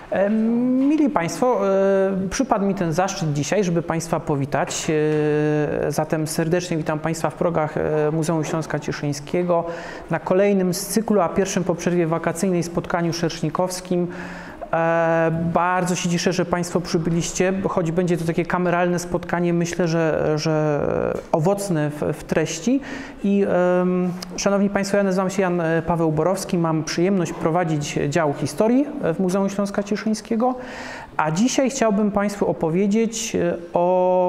Mili Państwo, przypadł mi ten zaszczyt dzisiaj, żeby Państwa powitać. Zatem serdecznie witam Państwa w progach Muzeum Śląska Cieszyńskiego na kolejnym z cyklu, a pierwszym po przerwie wakacyjnej spotkaniu szersznikowskim. Bardzo się cieszę, że Państwo przybyliście, choć będzie to takie kameralne spotkanie, myślę, że owocne w treści. I Szanowni Państwo, ja nazywam się Jan Paweł Borowski, mam przyjemność prowadzić dział historii w Muzeum Śląska Cieszyńskiego, a dzisiaj chciałbym Państwu opowiedzieć o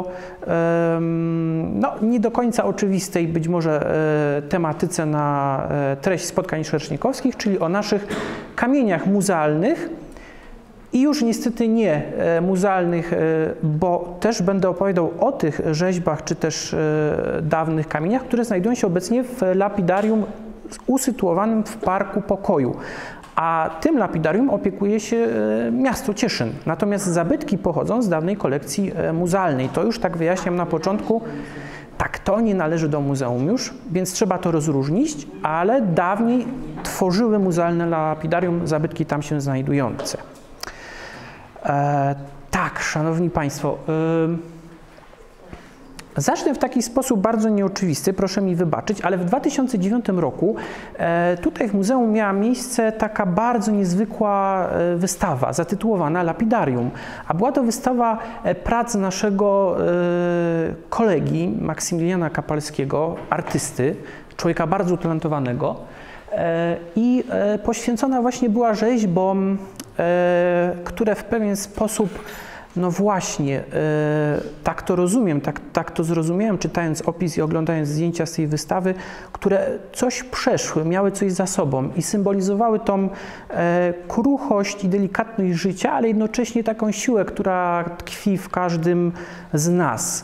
nie do końca oczywistej być może tematyce na treść spotkań szersznikowskich, czyli o naszych kamieniach muzealnych. I już niestety nie muzealnych, bo też będę opowiadał o tych rzeźbach, czy też dawnych kamieniach, które znajdują się obecnie w lapidarium usytuowanym w Parku Pokoju. A tym lapidarium opiekuje się miasto Cieszyn. Natomiast zabytki pochodzą z dawnej kolekcji muzealnej. To już tak wyjaśniam na początku. Tak, to nie należy do muzeum już, więc trzeba to rozróżnić, ale dawniej tworzyły muzealne lapidarium zabytki tam się znajdujące. Tak, Szanowni Państwo, zacznę w taki sposób bardzo nieoczywisty, proszę mi wybaczyć, ale w 2009 roku tutaj w muzeum miała miejsce taka bardzo niezwykła wystawa zatytułowana Lapidarium, a była to wystawa prac naszego kolegi Maksymiliana Kapalskiego, artysty, człowieka bardzo utalentowanego i poświęcona właśnie była rzeźbom, które w pewien sposób, no właśnie, tak to rozumiem, tak to zrozumiałem, czytając opis i oglądając zdjęcia z tej wystawy, które coś przeszły, miały coś za sobą i symbolizowały tą kruchość i delikatność życia, ale jednocześnie taką siłę, która tkwi w każdym z nas.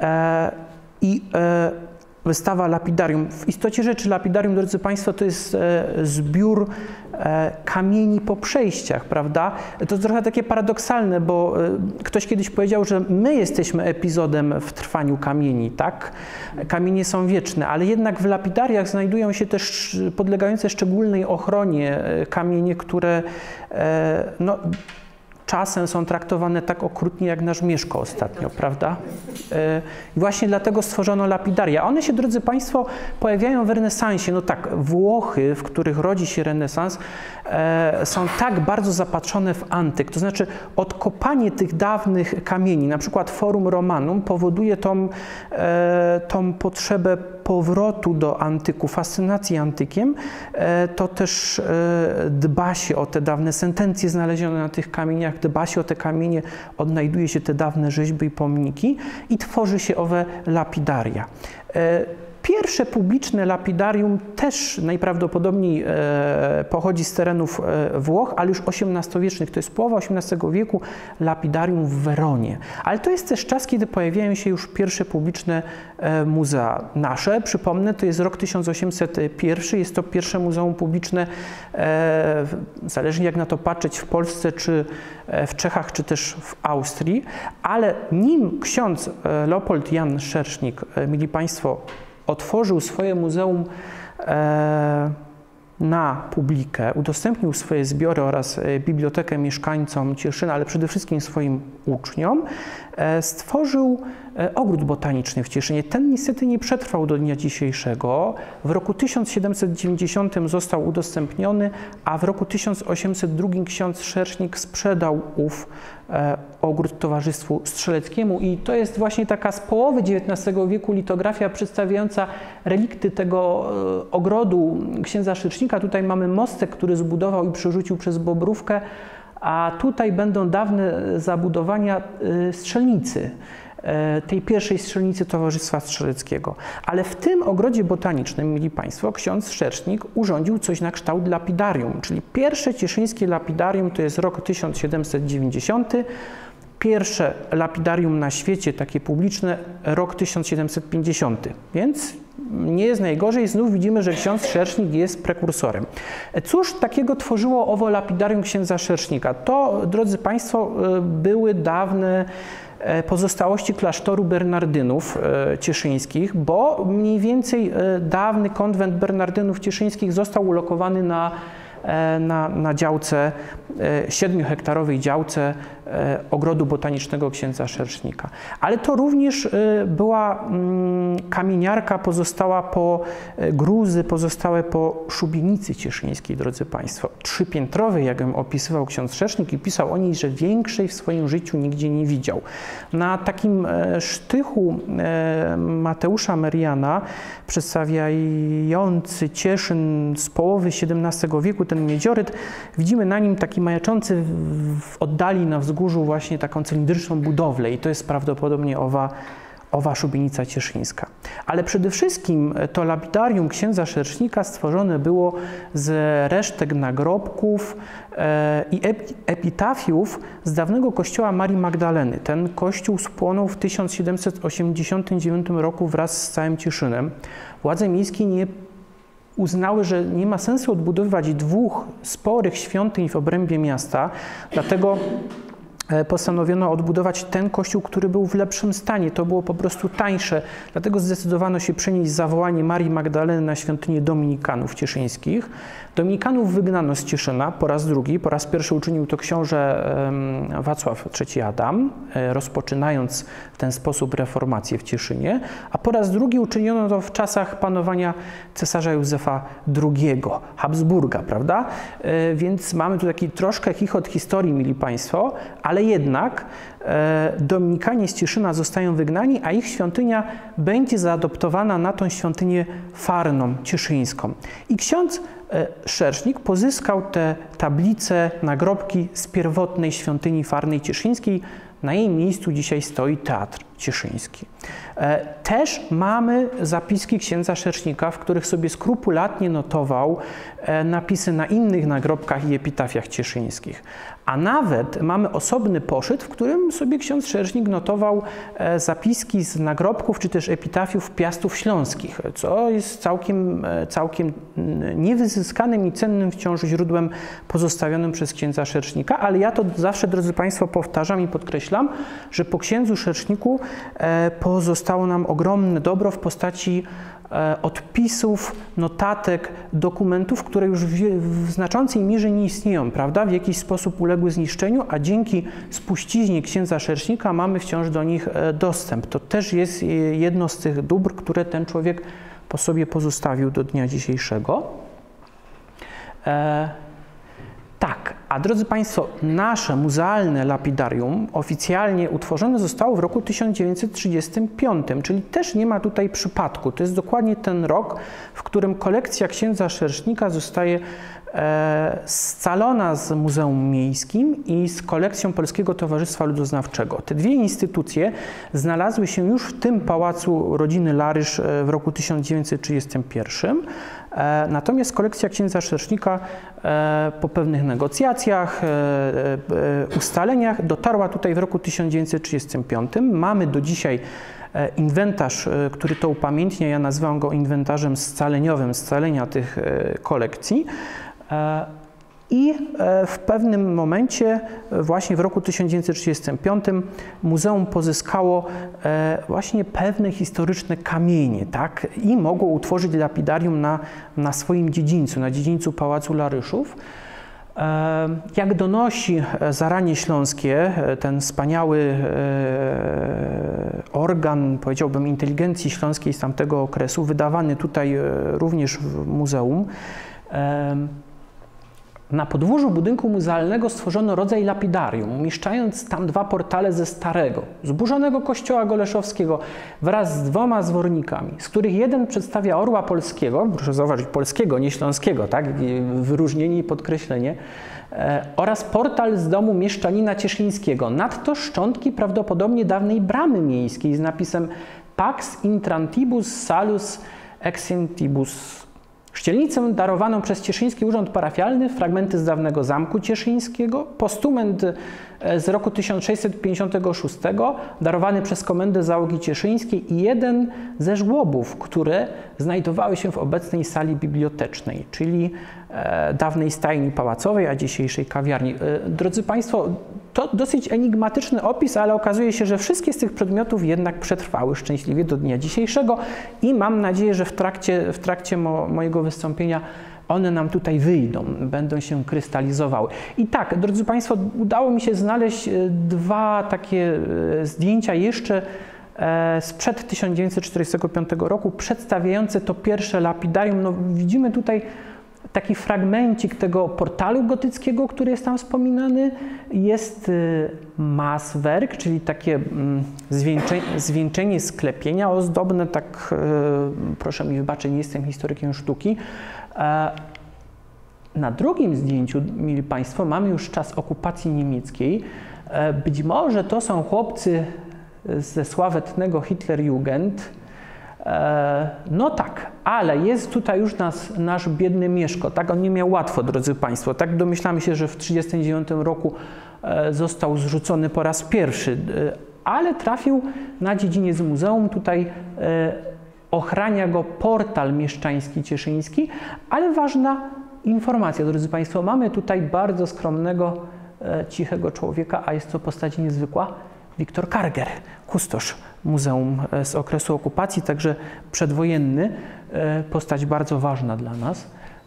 Wystawa Lapidarium. W istocie rzeczy lapidarium, drodzy Państwo, to jest zbiór kamieni po przejściach, prawda? To jest trochę takie paradoksalne, bo ktoś kiedyś powiedział, że my jesteśmy epizodem w trwaniu kamieni, tak? Kamienie są wieczne, ale jednak w lapidariach znajdują się też podlegające szczególnej ochronie kamienie, które czasem są traktowane tak okrutnie jak nasz Mieszko ostatnio, prawda? I właśnie dlatego stworzono lapidaria. One się, drodzy Państwo, pojawiają w renesansie. No tak, Włochy, w których rodzi się renesans, są tak bardzo zapatrzone w antyk. To znaczy odkopanie tych dawnych kamieni, na przykład Forum Romanum, powoduje tą potrzebę powrotu do antyku, fascynacji antykiem. To też dba się o te dawne sentencje znalezione na tych kamieniach, dba się o te kamienie, odnajduje się te dawne rzeźby i pomniki i tworzy się owe lapidaria. Pierwsze publiczne lapidarium też najprawdopodobniej pochodzi z terenów Włoch, ale już XVIII-wiecznych, to jest połowa XVIII wieku, lapidarium w Weronie. Ale to jest też czas, kiedy pojawiają się już pierwsze publiczne muzea nasze. Przypomnę, to jest rok 1801, jest to pierwsze muzeum publiczne, zależnie jak na to patrzeć, w Polsce, czy w Czechach, czy też w Austrii. Ale nim ksiądz Leopold Jan Szersznik, mili Państwo, otworzył swoje muzeum na publikę, udostępnił swoje zbiory oraz bibliotekę mieszkańcom Cieszyna, ale przede wszystkim swoim uczniom, stworzył ogród botaniczny w Cieszynie. Ten niestety nie przetrwał do dnia dzisiejszego. W roku 1790 został udostępniony, a w roku 1802 ksiądz Szersznik sprzedał ów ogród Towarzystwu Strzeleckiemu i to jest właśnie taka z połowy XIX wieku litografia przedstawiająca relikty tego ogrodu księdza Szersznika. Tutaj mamy mostek, który zbudował i przerzucił przez Bobrówkę, a tutaj będą dawne zabudowania strzelnicy, tej pierwszej strzelnicy Towarzystwa Strzeleckiego. Ale w tym ogrodzie botanicznym, mili Państwo, ksiądz Szersznik urządził coś na kształt lapidarium, czyli pierwsze cieszyńskie lapidarium to jest rok 1790, pierwsze lapidarium na świecie, takie publiczne, rok 1750, więc nie jest najgorzej. Znów widzimy, że ksiądz Szersznik jest prekursorem. Cóż takiego tworzyło owo lapidarium księdza Szersznika? To, drodzy Państwo, były dawne pozostałości klasztoru Bernardynów cieszyńskich, bo mniej więcej dawny konwent Bernardynów cieszyńskich został ulokowany na działce 7-hektarowej działce ogrodu botanicznego księdza Szersznika. Ale to również była kamieniarka pozostała po gruzy, pozostałe po szubienicy cieszyńskiej, drodzy Państwo. 3-piętrowej, jak ją opisywał ksiądz Szersznik i pisał o niej, że większej w swoim życiu nigdzie nie widział. Na takim sztychu Mateusza Meriana, przedstawiający Cieszyn z połowy XVII wieku, ten miedzioryt, widzimy na nim taki majaczący w oddali na wzgórzu właśnie taką cylindryczną budowlę i to jest prawdopodobnie owa szubienica cieszyńska. Ale przede wszystkim to lapidarium księdza Szersznika stworzone było z resztek nagrobków i epitafiów z dawnego kościoła Marii Magdaleny. Ten kościół spłonął w 1789 roku wraz z całym Cieszynem. Władze miejskie nie uznały, że nie ma sensu odbudowywać 2 sporych świątyń w obrębie miasta, dlatego postanowiono odbudować ten kościół, który był w lepszym stanie. To było po prostu tańsze, dlatego zdecydowano się przenieść zawołanie Marii Magdaleny na świątynię dominikanów cieszyńskich. Dominikanów wygnano z Cieszyna po raz drugi. Po raz pierwszy uczynił to książę Wacław III Adam, rozpoczynając w ten sposób reformację w Cieszynie, a po raz drugi uczyniono to w czasach panowania cesarza Józefa II, Habsburga, prawda? Więc mamy tu taki troszkę chichot historii, mili Państwo, ale jednak Dominikanie z Cieszyna zostają wygnani, a ich świątynia będzie zaadoptowana na tą świątynię farną, cieszyńską. I ksiądz Szersznik pozyskał te tablice, nagrobki z pierwotnej świątyni farnej cieszyńskiej. Na jej miejscu dzisiaj stoi Teatr Cieszyński. Też mamy zapiski księdza Szersznika, w których sobie skrupulatnie notował napisy na innych nagrobkach i epitafiach cieszyńskich. A nawet mamy osobny poszyt, w którym sobie ksiądz Szersznik notował zapiski z nagrobków czy też epitafiów piastów śląskich, co jest całkiem niewyzyskanym i cennym wciąż źródłem pozostawionym przez księdza Szersznika, ale ja to zawsze, drodzy Państwo, powtarzam i podkreślam, że po księdzu Szerszniku pozostało nam ogromne dobro w postaci odpisów, notatek, dokumentów, które już w znaczącej mierze nie istnieją, prawda? W jakiś sposób uległy zniszczeniu, a dzięki spuściźnie księdza Szersznika mamy wciąż do nich dostęp. To też jest jedno z tych dóbr, które ten człowiek po sobie pozostawił do dnia dzisiejszego. Tak, a drodzy Państwo, nasze muzealne lapidarium oficjalnie utworzone zostało w roku 1935, czyli też nie ma tutaj przypadku. To jest dokładnie ten rok, w którym kolekcja księdza Szersznika zostaje scalona z Muzeum Miejskim i z kolekcją Polskiego Towarzystwa Ludoznawczego. Te dwie instytucje znalazły się już w tym pałacu rodziny Larysz w roku 1931. Natomiast kolekcja księdza Szersznika po pewnych negocjacjach, ustaleniach dotarła tutaj w roku 1935. Mamy do dzisiaj inwentarz, który to upamiętnia. Ja nazywam go inwentarzem scaleniowym, scalenia tych kolekcji. I w pewnym momencie, właśnie w roku 1935, muzeum pozyskało właśnie pewne historyczne kamienie, tak? I mogło utworzyć lapidarium na swoim dziedzińcu, na dziedzińcu Pałacu Laryszów. Jak donosi Zaranie Śląskie, ten wspaniały organ, powiedziałbym, inteligencji śląskiej z tamtego okresu, wydawany tutaj również w muzeum, na podwórzu budynku muzealnego stworzono rodzaj lapidarium, umieszczając tam 2 portale ze starego, zburzonego kościoła goleszowskiego wraz z 2 zwornikami, z których jeden przedstawia orła polskiego, proszę zauważyć, polskiego, nie śląskiego, tak? Wyróżnienie i podkreślenie, oraz portal z domu mieszczanina cieszyńskiego. Nadto szczątki prawdopodobnie dawnej bramy miejskiej z napisem Pax intrantibus salus exentibus. Ścielnicę darowaną przez Cieszyński Urząd Parafialny, fragmenty z dawnego zamku cieszyńskiego, postument z roku 1656 darowany przez Komendę Załogi Cieszyńskiej i jeden ze żłobów, które znajdowały się w obecnej sali bibliotecznej, czyli dawnej stajni pałacowej, a dzisiejszej kawiarni. Drodzy Państwo, to dosyć enigmatyczny opis, ale okazuje się, że wszystkie z tych przedmiotów jednak przetrwały szczęśliwie do dnia dzisiejszego i mam nadzieję, że w trakcie mojego wystąpienia one nam tutaj wyjdą, będą się krystalizowały. I tak, drodzy Państwo, udało mi się znaleźć dwa takie zdjęcia jeszcze sprzed 1945 roku, przedstawiające to pierwsze lapidarium. No, widzimy tutaj taki fragmencik tego portalu gotyckiego, który jest tam wspominany. Jest Maßwerk, czyli takie zwieńczenie sklepienia ozdobne, tak, proszę mi wybaczyć, nie jestem historykiem sztuki. Na drugim zdjęciu, mili Państwo, mamy już czas okupacji niemieckiej. Być może to są chłopcy ze sławetnego Hitlerjugend. No tak, ale jest tutaj już nasz biedny Mieszko, tak? On nie miał łatwo, drodzy Państwo. Tak domyślamy się, że w 1939 roku został zrzucony po raz pierwszy, ale trafił na dziedziniec muzeum. Tutaj ochrania go portal mieszczański cieszyński, ale ważna informacja, drodzy Państwo, mamy tutaj bardzo skromnego, cichego człowieka, a jest to postać niezwykła. Wiktor Karger, kustosz muzeum z okresu okupacji, także przedwojenny, postać bardzo ważna dla nas.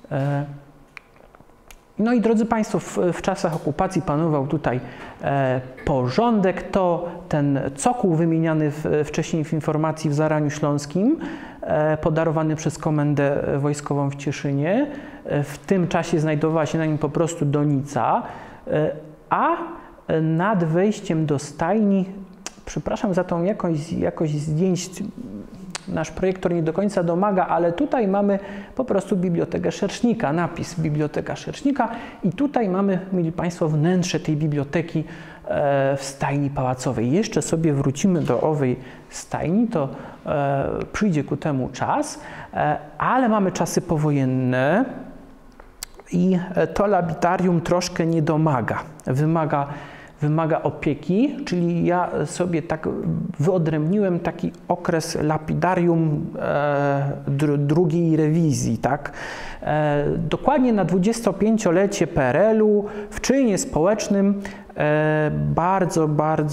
No i drodzy Państwo, w czasach okupacji panował tutaj porządek. To ten cokół wymieniany wcześniej w informacji w Zaraniu Śląskim, podarowany przez Komendę Wojskową w Cieszynie. W tym czasie znajdowała się na nim po prostu donica, a nad wejściem do stajni, przepraszam za tą jakość zdjęć, nasz projektor nie do końca domaga, ale tutaj mamy po prostu Bibliotekę Szersznika, napis Biblioteka Szersznika i tutaj mamy, mili Państwo, wnętrze tej biblioteki w stajni pałacowej. Jeszcze sobie wrócimy do owej stajni, to przyjdzie ku temu czas, ale mamy czasy powojenne i to lapidarium troszkę nie domaga, wymaga opieki, czyli ja sobie tak wyodrębniłem taki okres lapidarium drugiej rewizji, tak? Dokładnie na 25-lecie PRL-u w czynie społecznym bardzo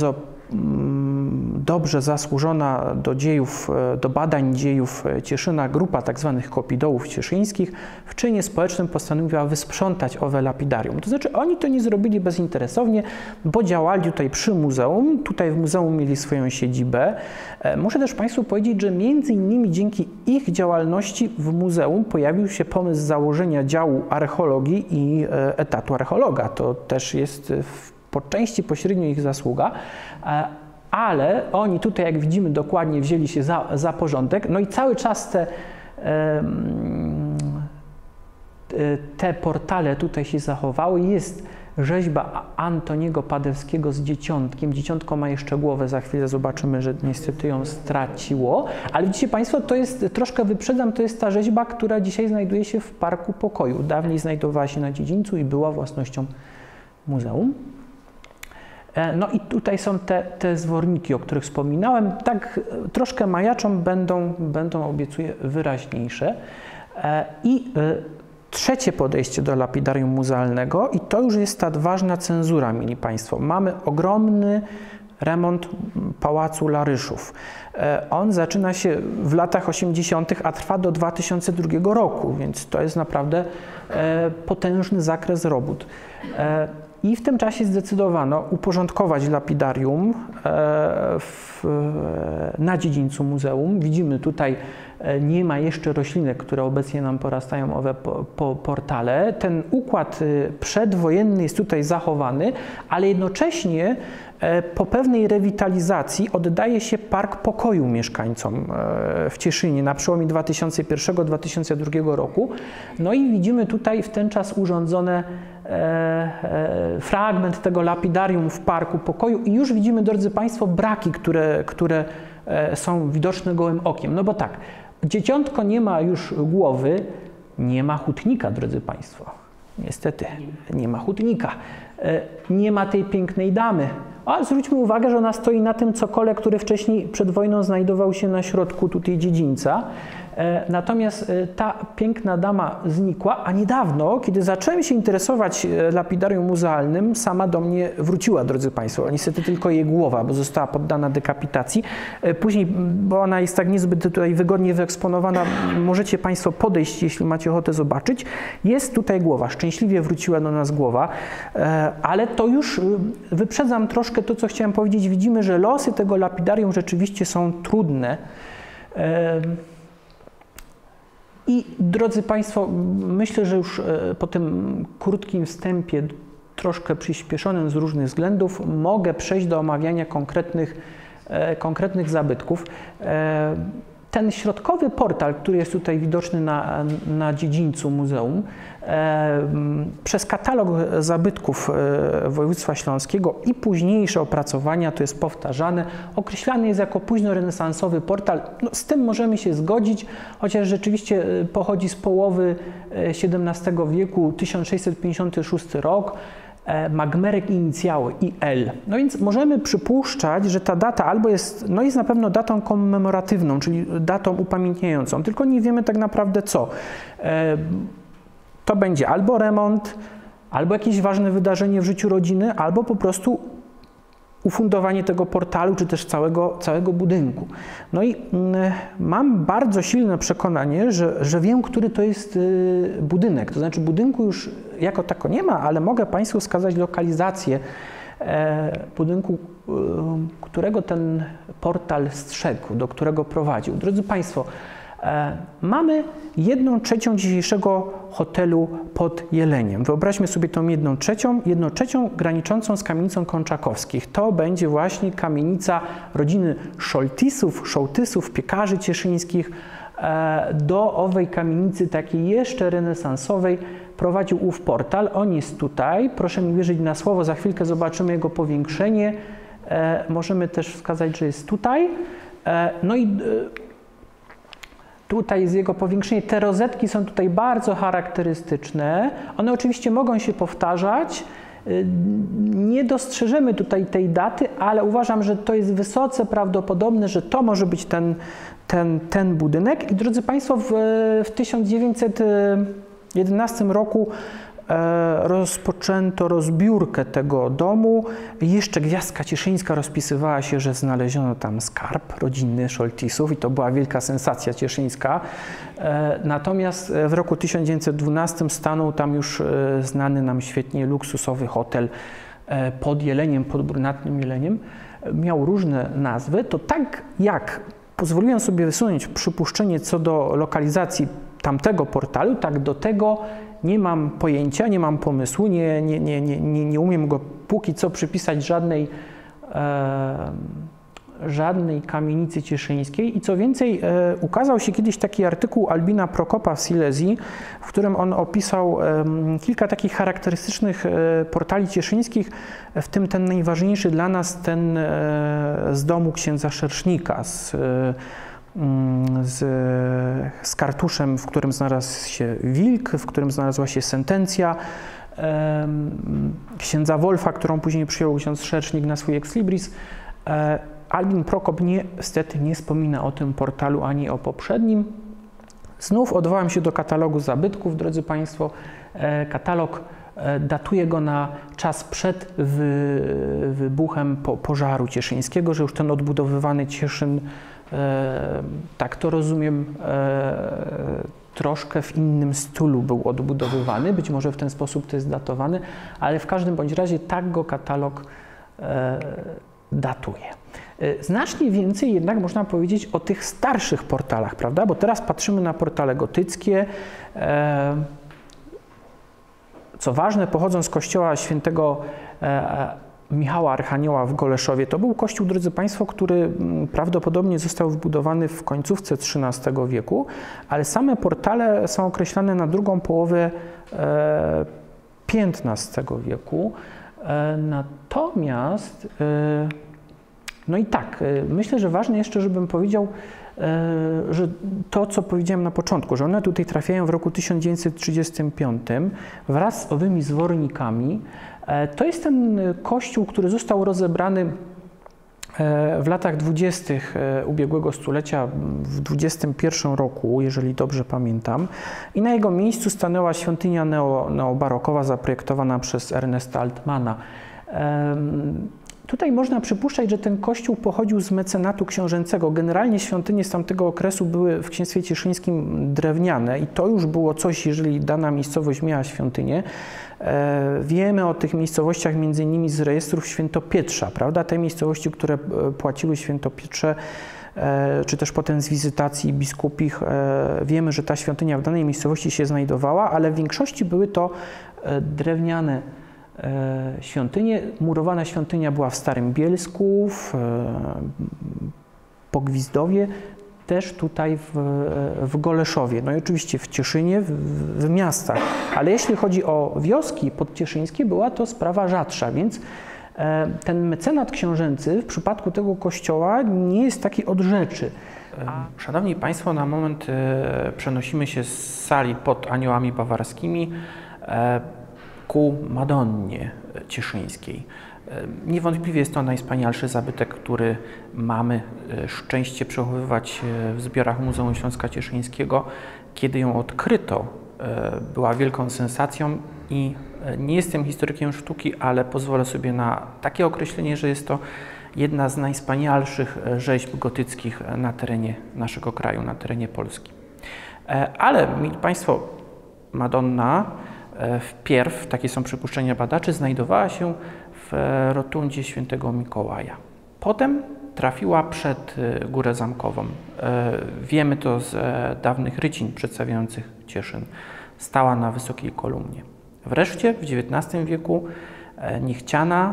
dobrze zasłużona do badań dziejów Cieszyna grupa tzw. kopidołów cieszyńskich w czynie społecznym postanowiła wysprzątać owe lapidarium. To znaczy oni to nie zrobili bezinteresownie, bo działali tutaj przy muzeum, tutaj w muzeum mieli swoją siedzibę. Muszę też Państwu powiedzieć, że między innymi dzięki ich działalności w muzeum pojawił się pomysł założenia działu archeologii i etatu archeologa. To też jest po części pośrednio ich zasługa, ale oni tutaj, jak widzimy, dokładnie wzięli się za porządek. No i cały czas te portale tutaj się zachowały. Jest rzeźba Antoniego Padewskiego z dzieciątkiem. Dzieciątko ma jeszcze głowę, za chwilę zobaczymy, że niestety ją straciło. Ale widzicie Państwo, to jest, troszkę wyprzedzam, to jest ta rzeźba, która dzisiaj znajduje się w Parku Pokoju. Dawniej znajdowała się na dziedzińcu i była własnością muzeum. No i tutaj są te zworniki, o których wspominałem. Tak troszkę majaczą, będą obiecuję, wyraźniejsze. I trzecie podejście do lapidarium muzealnego i to już jest ta ważna cenzura, mili Państwo. Mamy ogromny remont Pałacu Laryszów. On zaczyna się w latach 80., a trwa do 2002 roku, więc to jest naprawdę potężny zakres robót. I w tym czasie zdecydowano uporządkować lapidarium na dziedzińcu muzeum. Widzimy tutaj, nie ma jeszcze roślinek, które obecnie nam porastają owe portale. Ten układ przedwojenny jest tutaj zachowany, ale jednocześnie po pewnej rewitalizacji oddaje się Park Pokoju mieszkańcom w Cieszynie na przełomie 2001-2002 roku. No i widzimy tutaj w ten czas urządzone fragment tego lapidarium w Parku Pokoju i już widzimy, drodzy Państwo, braki, które są widoczne gołym okiem. No bo tak, dzieciątko nie ma już głowy, nie ma hutnika, drodzy Państwo. Niestety, nie ma hutnika. Nie ma tej pięknej damy. A zwróćmy uwagę, że ona stoi na tym cokole, który wcześniej przed wojną znajdował się na środku tutaj dziedzińca. Natomiast ta piękna dama znikła, a niedawno, kiedy zacząłem się interesować lapidarium muzealnym, sama do mnie wróciła, drodzy Państwo. Niestety tylko jej głowa, bo została poddana dekapitacji. Później, bo ona jest tak niezbyt tutaj wygodnie wyeksponowana, możecie Państwo podejść, jeśli macie ochotę zobaczyć. Jest tutaj głowa, szczęśliwie wróciła do nas głowa, ale to już wyprzedzam troszkę to, co chciałem powiedzieć. Widzimy, że losy tego lapidarium rzeczywiście są trudne. I drodzy Państwo, myślę, że już po tym krótkim wstępie, troszkę przyspieszonym z różnych względów, mogę przejść do omawiania konkretnych zabytków. Ten środkowy portal, który jest tutaj widoczny na dziedzińcu muzeum, przez katalog zabytków województwa śląskiego i późniejsze opracowania, to jest powtarzane, określany jest jako późnorenesansowy portal. No, z tym możemy się zgodzić, chociaż rzeczywiście pochodzi z połowy XVII wieku, 1656 rok. Ma gmerek i inicjały IL. No więc możemy przypuszczać, że ta data albo jest na pewno datą komemoratywną, czyli datą upamiętniającą, tylko nie wiemy tak naprawdę co. To będzie albo remont, albo jakieś ważne wydarzenie w życiu rodziny, albo po prostu ufundowanie tego portalu, czy też całego budynku. No i mam bardzo silne przekonanie, że wiem, który to jest budynek. To znaczy budynku już jako tako nie ma, ale mogę Państwu wskazać lokalizację budynku, którego ten portal strzegł, do którego prowadził. Drodzy Państwo, mamy 1/3 dzisiejszego hotelu pod Jeleniem. Wyobraźmy sobie tą 1/3 graniczącą z kamienicą Konczakowskich. To będzie właśnie kamienica rodziny Szołtysów, piekarzy cieszyńskich. Do owej kamienicy takiej jeszcze renesansowej prowadził ów portal. On jest tutaj. Proszę mi wierzyć na słowo, za chwilkę zobaczymy jego powiększenie. Możemy też wskazać, że jest tutaj. No i tutaj jest jego powiększenie. Te rozetki są tutaj bardzo charakterystyczne. One oczywiście mogą się powtarzać. Nie dostrzeżemy tutaj tej daty, ale uważam, że to jest wysoce prawdopodobne, że to może być ten budynek. I drodzy Państwo, w 1911 roku rozpoczęto rozbiórkę tego domu. Jeszcze Gwiazdka Cieszyńska rozpisywała się, że znaleziono tam skarb rodzinny Szołtysów i to była wielka sensacja cieszyńska. Natomiast w roku 1912 stanął tam już znany nam świetnie luksusowy hotel pod Jeleniem, pod brunatnym Jeleniem. Miał różne nazwy. To tak jak pozwoliłem sobie wysunąć przypuszczenie co do lokalizacji tamtego portalu, tak do tego nie mam pojęcia, nie mam pomysłu, nie umiem go póki co przypisać żadnej kamienicy cieszyńskiej. I co więcej, ukazał się kiedyś taki artykuł Albina Prokopa w Silesii, w którym on opisał kilka takich charakterystycznych portali cieszyńskich, w tym ten najważniejszy dla nas, ten z domu księdza Szersznika, z kartuszem, w którym znalazł się wilk, w którym znalazła się sentencja księdza Wolfa, którą później przyjął ksiądz Szersznik na swój ex libris. Albin Prokop niestety nie wspomina o tym portalu ani o poprzednim. Znów odwołam się do katalogu zabytków, drodzy Państwo. Katalog datuje go na czas przed wybuchem pożaru cieszyńskiego, że już ten odbudowywany Cieszyn, tak to rozumiem, troszkę w innym stylu był odbudowywany. Być może w ten sposób to jest datowany, ale w każdym bądź razie tak go katalog datuje. Znacznie więcej jednak można powiedzieć o tych starszych portalach, prawda? Bo teraz patrzymy na portale gotyckie. Co ważne, pochodzą z kościoła świętego Michała Archanioła w Goleszowie. To był kościół, drodzy Państwo, który prawdopodobnie został wybudowany w końcówce XIII wieku, ale same portale są określane na drugą połowę XV wieku. Natomiast, no i tak, myślę, że ważne jeszcze, żebym powiedział, że to, co powiedziałem na początku, że one tutaj trafiają w roku 1935 wraz z owymi zwornikami. To jest ten kościół, który został rozebrany w latach 20. ubiegłego stulecia, w 21 roku, jeżeli dobrze pamiętam, i na jego miejscu stanęła świątynia neobarokowa zaprojektowana przez Ernesta Altmana. Tutaj można przypuszczać, że ten kościół pochodził z mecenatu książęcego. Generalnie świątynie z tamtego okresu były w Księstwie Cieszyńskim drewniane i to już było coś, jeżeli dana miejscowość miała świątynię. Wiemy o tych miejscowościach między innymi z rejestrów Świętopietrza, prawda? Te miejscowości, które płaciły Świętopietrze, czy też potem z wizytacji biskupich, wiemy, że ta świątynia w danej miejscowości się znajdowała, ale w większości były to drewniane świątynie. Murowana świątynia była w Starym Bielsku, w Pogwizdowie, też tutaj w Goleszowie, no i oczywiście w Cieszynie, w miastach. Ale jeśli chodzi o wioski podcieszyńskie, była to sprawa rzadsza, więc ten mecenat książęcy w przypadku tego kościoła nie jest taki od rzeczy. Szanowni Państwo, na moment przenosimy się z sali pod Aniołami Bawarskimi ku Madonnie Cieszyńskiej. Niewątpliwie jest to najwspanialszy zabytek, który mamy szczęście przechowywać w zbiorach Muzeum Śląska Cieszyńskiego. Kiedy ją odkryto, była wielką sensacją i nie jestem historykiem sztuki, ale pozwolę sobie na takie określenie, że jest to jedna z najwspanialszych rzeźb gotyckich na terenie naszego kraju, na terenie Polski. Ale, mili Państwo, Madonna wpierw, takie są przypuszczenia badaczy, znajdowała się w rotundzie Świętego Mikołaja. Potem trafiła przed Górę Zamkową. Wiemy to z dawnych rycin przedstawiających Cieszyn. Stała na wysokiej kolumnie. Wreszcie w XIX wieku niechciana,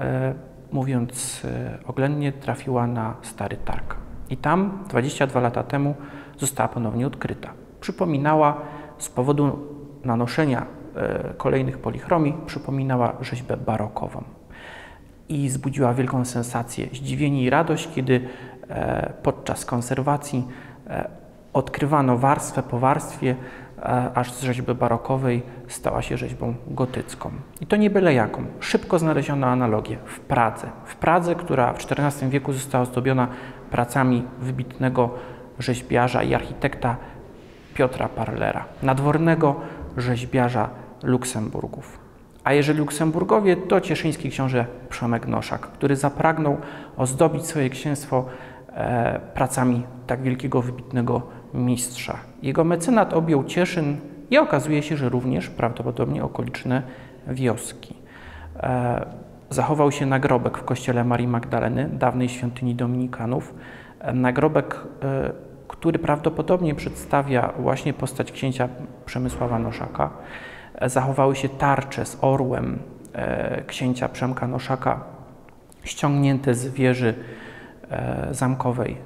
mówiąc oględnie, trafiła na Stary Targ. I tam 22 lata temu została ponownie odkryta. Przypominała z powodu nanoszenia kolejnych polichromii, przypominała rzeźbę barokową. I wzbudziła wielką sensację, zdziwienie i radość, kiedy podczas konserwacji odkrywano warstwę po warstwie, aż z rzeźby barokowej stała się rzeźbą gotycką. I to nie byle jaką. Szybko znaleziono analogię w Pradze. W Pradze, która w XIV wieku została ozdobiona pracami wybitnego rzeźbiarza i architekta Piotra Parlera, nadwornego rzeźbiarza Luksemburgów. A jeżeli Luksemburgowie, to cieszyński książę Przemek Noszak, który zapragnął ozdobić swoje księstwo pracami tak wielkiego, wybitnego mistrza. Jego mecenat objął Cieszyn i okazuje się, że również prawdopodobnie okoliczne wioski. Zachował się nagrobek w kościele Marii Magdaleny, dawnej świątyni dominikanów. Nagrobek, który prawdopodobnie przedstawia właśnie postać księcia Przemysława Noszaka. Zachowały się tarcze z orłem księcia Przemka Noszaka, ściągnięte z wieży zamkowej.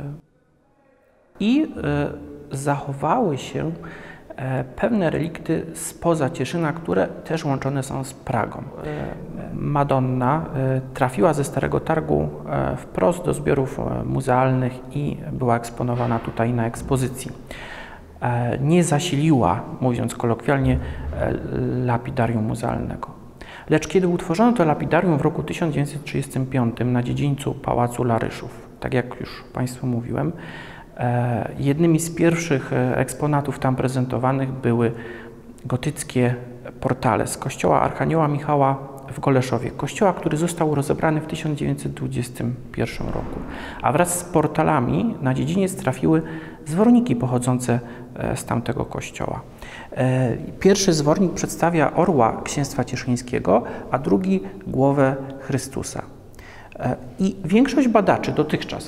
I zachowały się pewne relikty spoza Cieszyna, które też łączone są z Pragą. Madonna trafiła ze Starego Targu wprost do zbiorów muzealnych i była eksponowana tutaj na ekspozycji. Nie zasiliła, mówiąc kolokwialnie, lapidarium muzealnego. Lecz kiedy utworzono to lapidarium w roku 1935 na dziedzińcu Pałacu Laryszów, tak jak już Państwu mówiłem, jednymi z pierwszych eksponatów tam prezentowanych były gotyckie portale z kościoła Archanioła Michała w Goleszowie, kościoła, który został rozebrany w 1921 roku. A wraz z portalami na dziedziniec trafiły zworniki pochodzące z tamtego kościoła. Pierwszy zwornik przedstawia orła księstwa cieszyńskiego, a drugi głowę Chrystusa. I większość badaczy dotychczas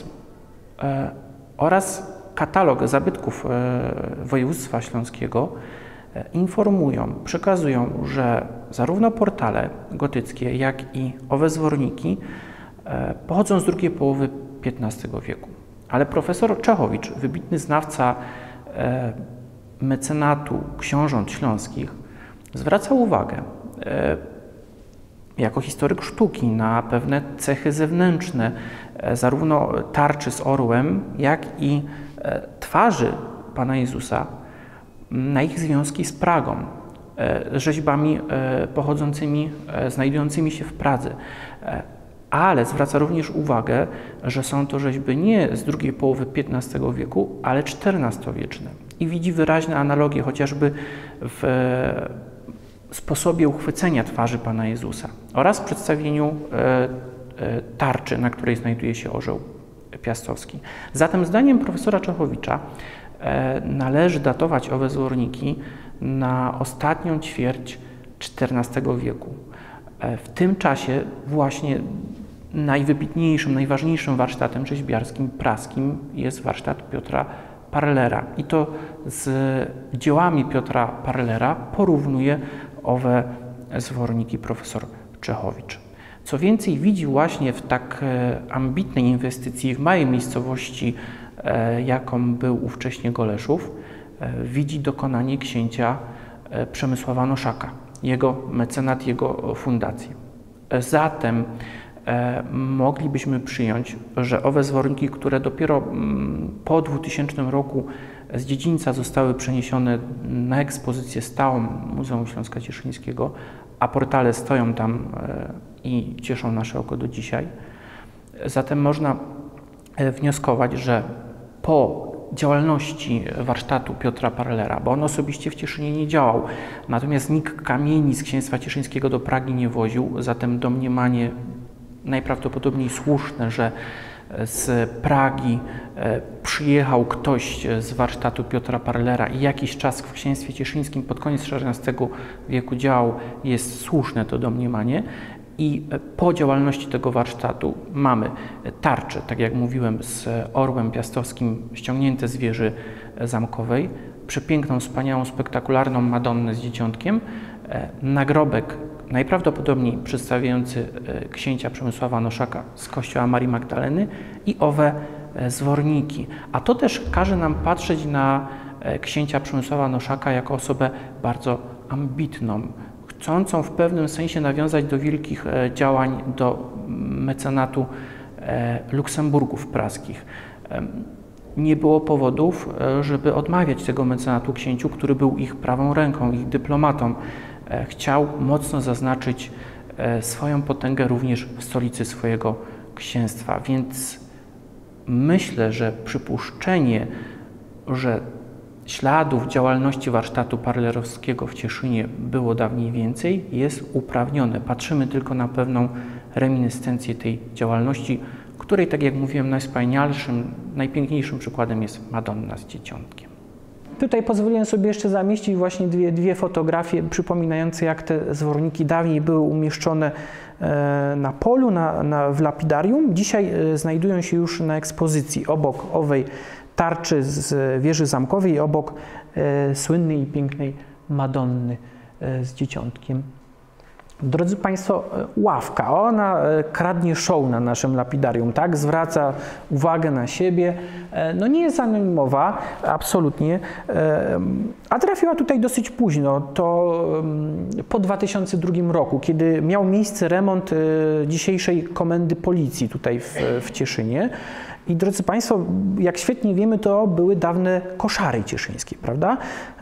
oraz katalog zabytków województwa śląskiego informują, przekazują, że zarówno portale gotyckie, jak i owe zworniki pochodzą z drugiej połowy XV wieku. Ale profesor Czechowicz, wybitny znawca mecenatu książąt śląskich, zwraca uwagę jako historyk sztuki na pewne cechy zewnętrzne, zarówno tarczy z orłem, jak i twarzy Pana Jezusa, na ich związki z Pragą, rzeźbami pochodzącymi, znajdującymi się w Pradze. ale zwraca również uwagę, że są to rzeźby nie z drugiej połowy XV wieku, ale XIV-wieczne. I widzi wyraźne analogie chociażby w sposobie uchwycenia twarzy Pana Jezusa oraz przedstawieniu tarczy, na której znajduje się orzeł piastowski. Zatem zdaniem profesora Czechowicza należy datować owe zworniki na ostatnią ćwierć XIV wieku. W tym czasie właśnie najwybitniejszym, najważniejszym warsztatem rzeźbiarskim praskim jest warsztat Piotra Parlera. I to z dziełami Piotra Parlera porównuje owe zworniki profesor Czechowicz. Co więcej, widzi właśnie w tak ambitnej inwestycji w małej miejscowości, jaką był ówcześnie Goleszów, widzi dokonanie księcia Przemysława Noszaka, jego mecenat, jego fundację. Zatem moglibyśmy przyjąć, że owe zworniki, które dopiero po 2000 roku z dziedzińca zostały przeniesione na ekspozycję stałą Muzeum Śląska Cieszyńskiego, a portale stoją tam i cieszą nasze oko do dzisiaj. Zatem można wnioskować, że po działalności warsztatu Piotra Parlera, bo on osobiście w Cieszynie nie działał, natomiast nikt kamieni z Księstwa Cieszyńskiego do Pragi nie woził, zatem domniemanie najprawdopodobniej słuszne, że z Pragi przyjechał ktoś z warsztatu Piotra Parlera i jakiś czas w Księstwie Cieszyńskim pod koniec XVI wieku działał, jest słuszne to domniemanie. I po działalności tego warsztatu mamy tarcze, tak jak mówiłem, z orłem piastowskim ściągnięte z wieży zamkowej, przepiękną, wspaniałą, spektakularną Madonnę z Dzieciątkiem, nagrobek najprawdopodobniej przedstawiający księcia Przemysława Noszaka z kościoła Marii Magdaleny i owe zworniki. A to też każe nam patrzeć na księcia Przemysława Noszaka jako osobę bardzo ambitną, chcącą w pewnym sensie nawiązać do wielkich działań, do mecenatu Luksemburgów praskich. Nie było powodów, żeby odmawiać tego mecenatu księciu, który był ich prawą ręką, ich dyplomatą. Chciał mocno zaznaczyć swoją potęgę również w stolicy swojego księstwa, więc myślę, że przypuszczenie, że śladów działalności warsztatu parlerowskiego w Cieszynie było dawniej więcej, jest uprawnione. Patrzymy tylko na pewną reminiscencję tej działalności, której, tak jak mówiłem, najwspanialszym, najpiękniejszym przykładem jest Madonna z Dzieciątkiem. Tutaj pozwoliłem sobie jeszcze zamieścić właśnie dwie fotografie przypominające, jak te zworniki dawniej były umieszczone na polu, w lapidarium. Dzisiaj znajdują się już na ekspozycji obok owej tarczy z wieży zamkowej i obok słynnej i pięknej Madonny z Dzieciątkiem. Drodzy Państwo, ławka, ona kradnie show na naszym lapidarium, tak? Zwraca uwagę na siebie. No nie jest anonimowa, absolutnie, a trafiła tutaj dosyć późno, to po 2002 roku, kiedy miał miejsce remont dzisiejszej komendy policji tutaj w Cieszynie. I drodzy Państwo, jak świetnie wiemy, to były dawne koszary cieszyńskie, prawda?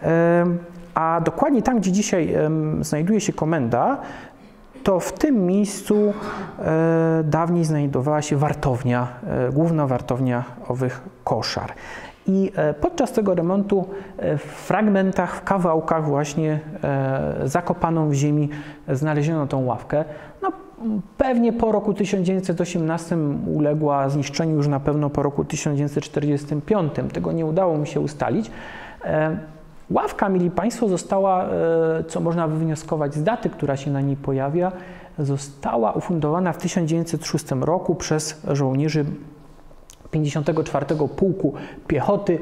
A dokładnie tam, gdzie dzisiaj znajduje się komenda, to w tym miejscu dawniej znajdowała się wartownia, główna wartownia owych koszar. I podczas tego remontu w fragmentach, w kawałkach właśnie zakopaną w ziemi znaleziono tą ławkę. No, pewnie po roku 1918 uległa zniszczeniu, już na pewno po roku 1945. Tego nie udało mi się ustalić. Ławka, mili Państwo, została, co można wywnioskować z daty, która się na niej pojawia, została ufundowana w 1906 roku przez żołnierzy 54. Pułku Piechoty,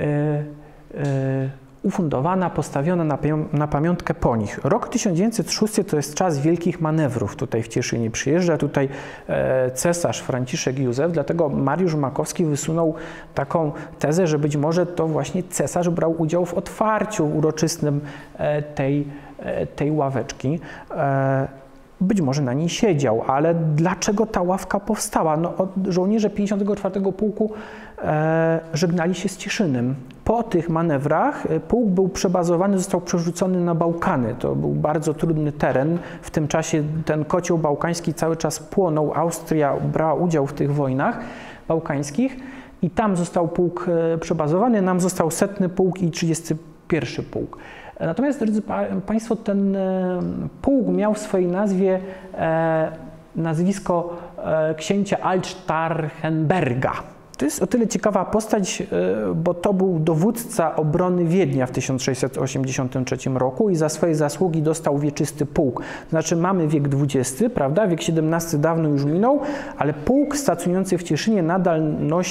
ufundowana, postawiona na pamiątkę po nich. Rok 1906 to jest czas wielkich manewrów tutaj w Cieszynie. Przyjeżdża tutaj cesarz Franciszek Józef, dlatego Mariusz Makowski wysunął taką tezę, że być może to właśnie cesarz brał udział w otwarciu uroczystym tej ławeczki. Być może na niej siedział, ale dlaczego ta ławka powstała? No, żołnierze 54. Pułku żegnali się z Cieszynem. Po tych manewrach pułk był przebazowany, został przerzucony na Bałkany. To był bardzo trudny teren. W tym czasie ten kocioł bałkański cały czas płonął. Austria brała udział w tych wojnach bałkańskich i tam został pułk przebazowany. Nam został 100. pułk i 31. pułk. Natomiast, drodzy Państwo, ten pułk miał w swojej nazwie nazwisko księcia Altstarchenberga. To jest o tyle ciekawa postać, bo to był dowódca obrony Wiednia w 1683 roku i za swoje zasługi dostał wieczysty pułk. Znaczy mamy wiek XX, prawda? Wiek XVII dawno już minął, ale pułk stacjonujący w Cieszynie nadal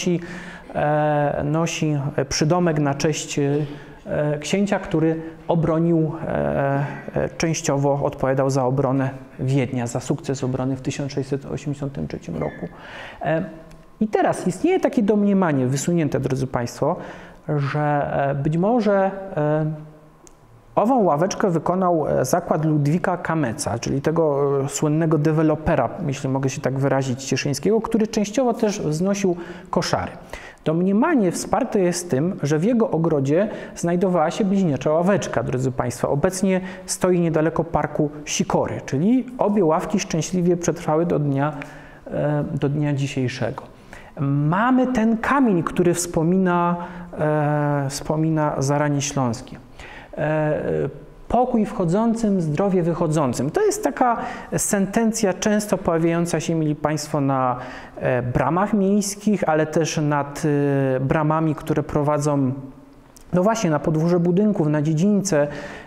nosi przydomek na cześć księcia, który obronił, częściowo odpowiadał za obronę Wiednia, za sukces obrony w 1683 roku. I teraz istnieje takie domniemanie wysunięte, drodzy Państwo, że być może ową ławeczkę wykonał zakład Ludwika Kameca, czyli tego słynnego dewelopera, jeśli mogę się tak wyrazić, cieszyńskiego, który częściowo też wznosił koszary. Domniemanie wsparte jest tym, że w jego ogrodzie znajdowała się bliźniacza ławeczka, drodzy Państwo. Obecnie stoi niedaleko parku Sikory, czyli obie ławki szczęśliwie przetrwały do dnia dzisiejszego. Mamy ten kamień, który wspomina zaranie śląskie. Pokój wchodzącym, zdrowie wychodzącym. To jest taka sentencja często pojawiająca się, mili Państwo, na bramach miejskich, ale też nad bramami, które prowadzą, no właśnie, na podwórze budynków, na dziedzińce.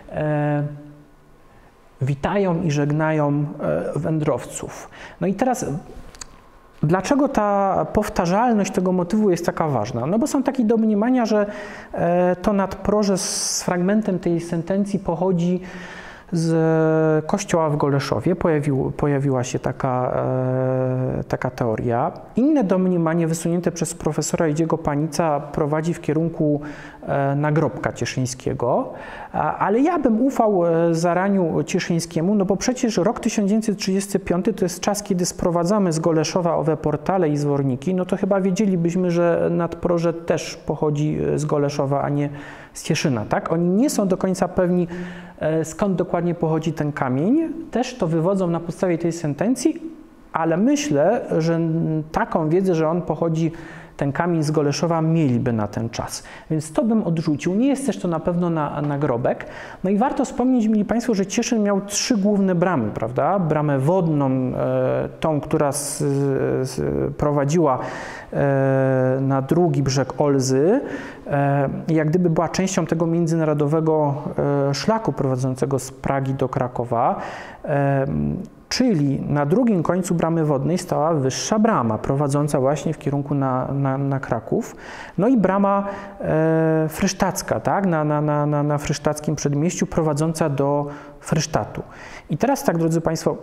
Witają i żegnają wędrowców. No i teraz, dlaczego ta powtarzalność tego motywu jest taka ważna? No bo są takie domniemania, że to nadproże z fragmentem tej sentencji pochodzi z kościoła w Goleszowie. Pojawiła się taka teoria. Inne domniemanie wysunięte przez profesora Jedziego Panica prowadzi w kierunku nagrobka cieszyńskiego, ale ja bym ufał zaraniu cieszyńskiemu, no bo przecież rok 1935 to jest czas, kiedy sprowadzamy z Goleszowa owe portale i zworniki, no to chyba wiedzielibyśmy, że nadproże też pochodzi z Goleszowa, a nie z Cieszyna, tak? Oni nie są do końca pewni, skąd dokładnie pochodzi ten kamień, też to wywodzą na podstawie tej sentencji, ale myślę, że taką wiedzę, że on pochodzi, ten kamień z Goleszowa, mieliby na ten czas. Więc to bym odrzucił. Nie jest też to na pewno nagrobek. No i warto wspomnieć, mili Państwo, że Cieszyn miał 3 główne bramy, prawda? Bramę wodną, tą, która prowadziła na drugi brzeg Olzy, jak gdyby była częścią tego międzynarodowego szlaku prowadzącego z Pragi do Krakowa. Czyli na drugim końcu bramy wodnej stała wyższa brama, prowadząca właśnie w kierunku na Kraków. No i brama frysztacka, tak? na frysztackim przedmieściu, prowadząca do Frysztatu. I teraz tak, drodzy Państwo,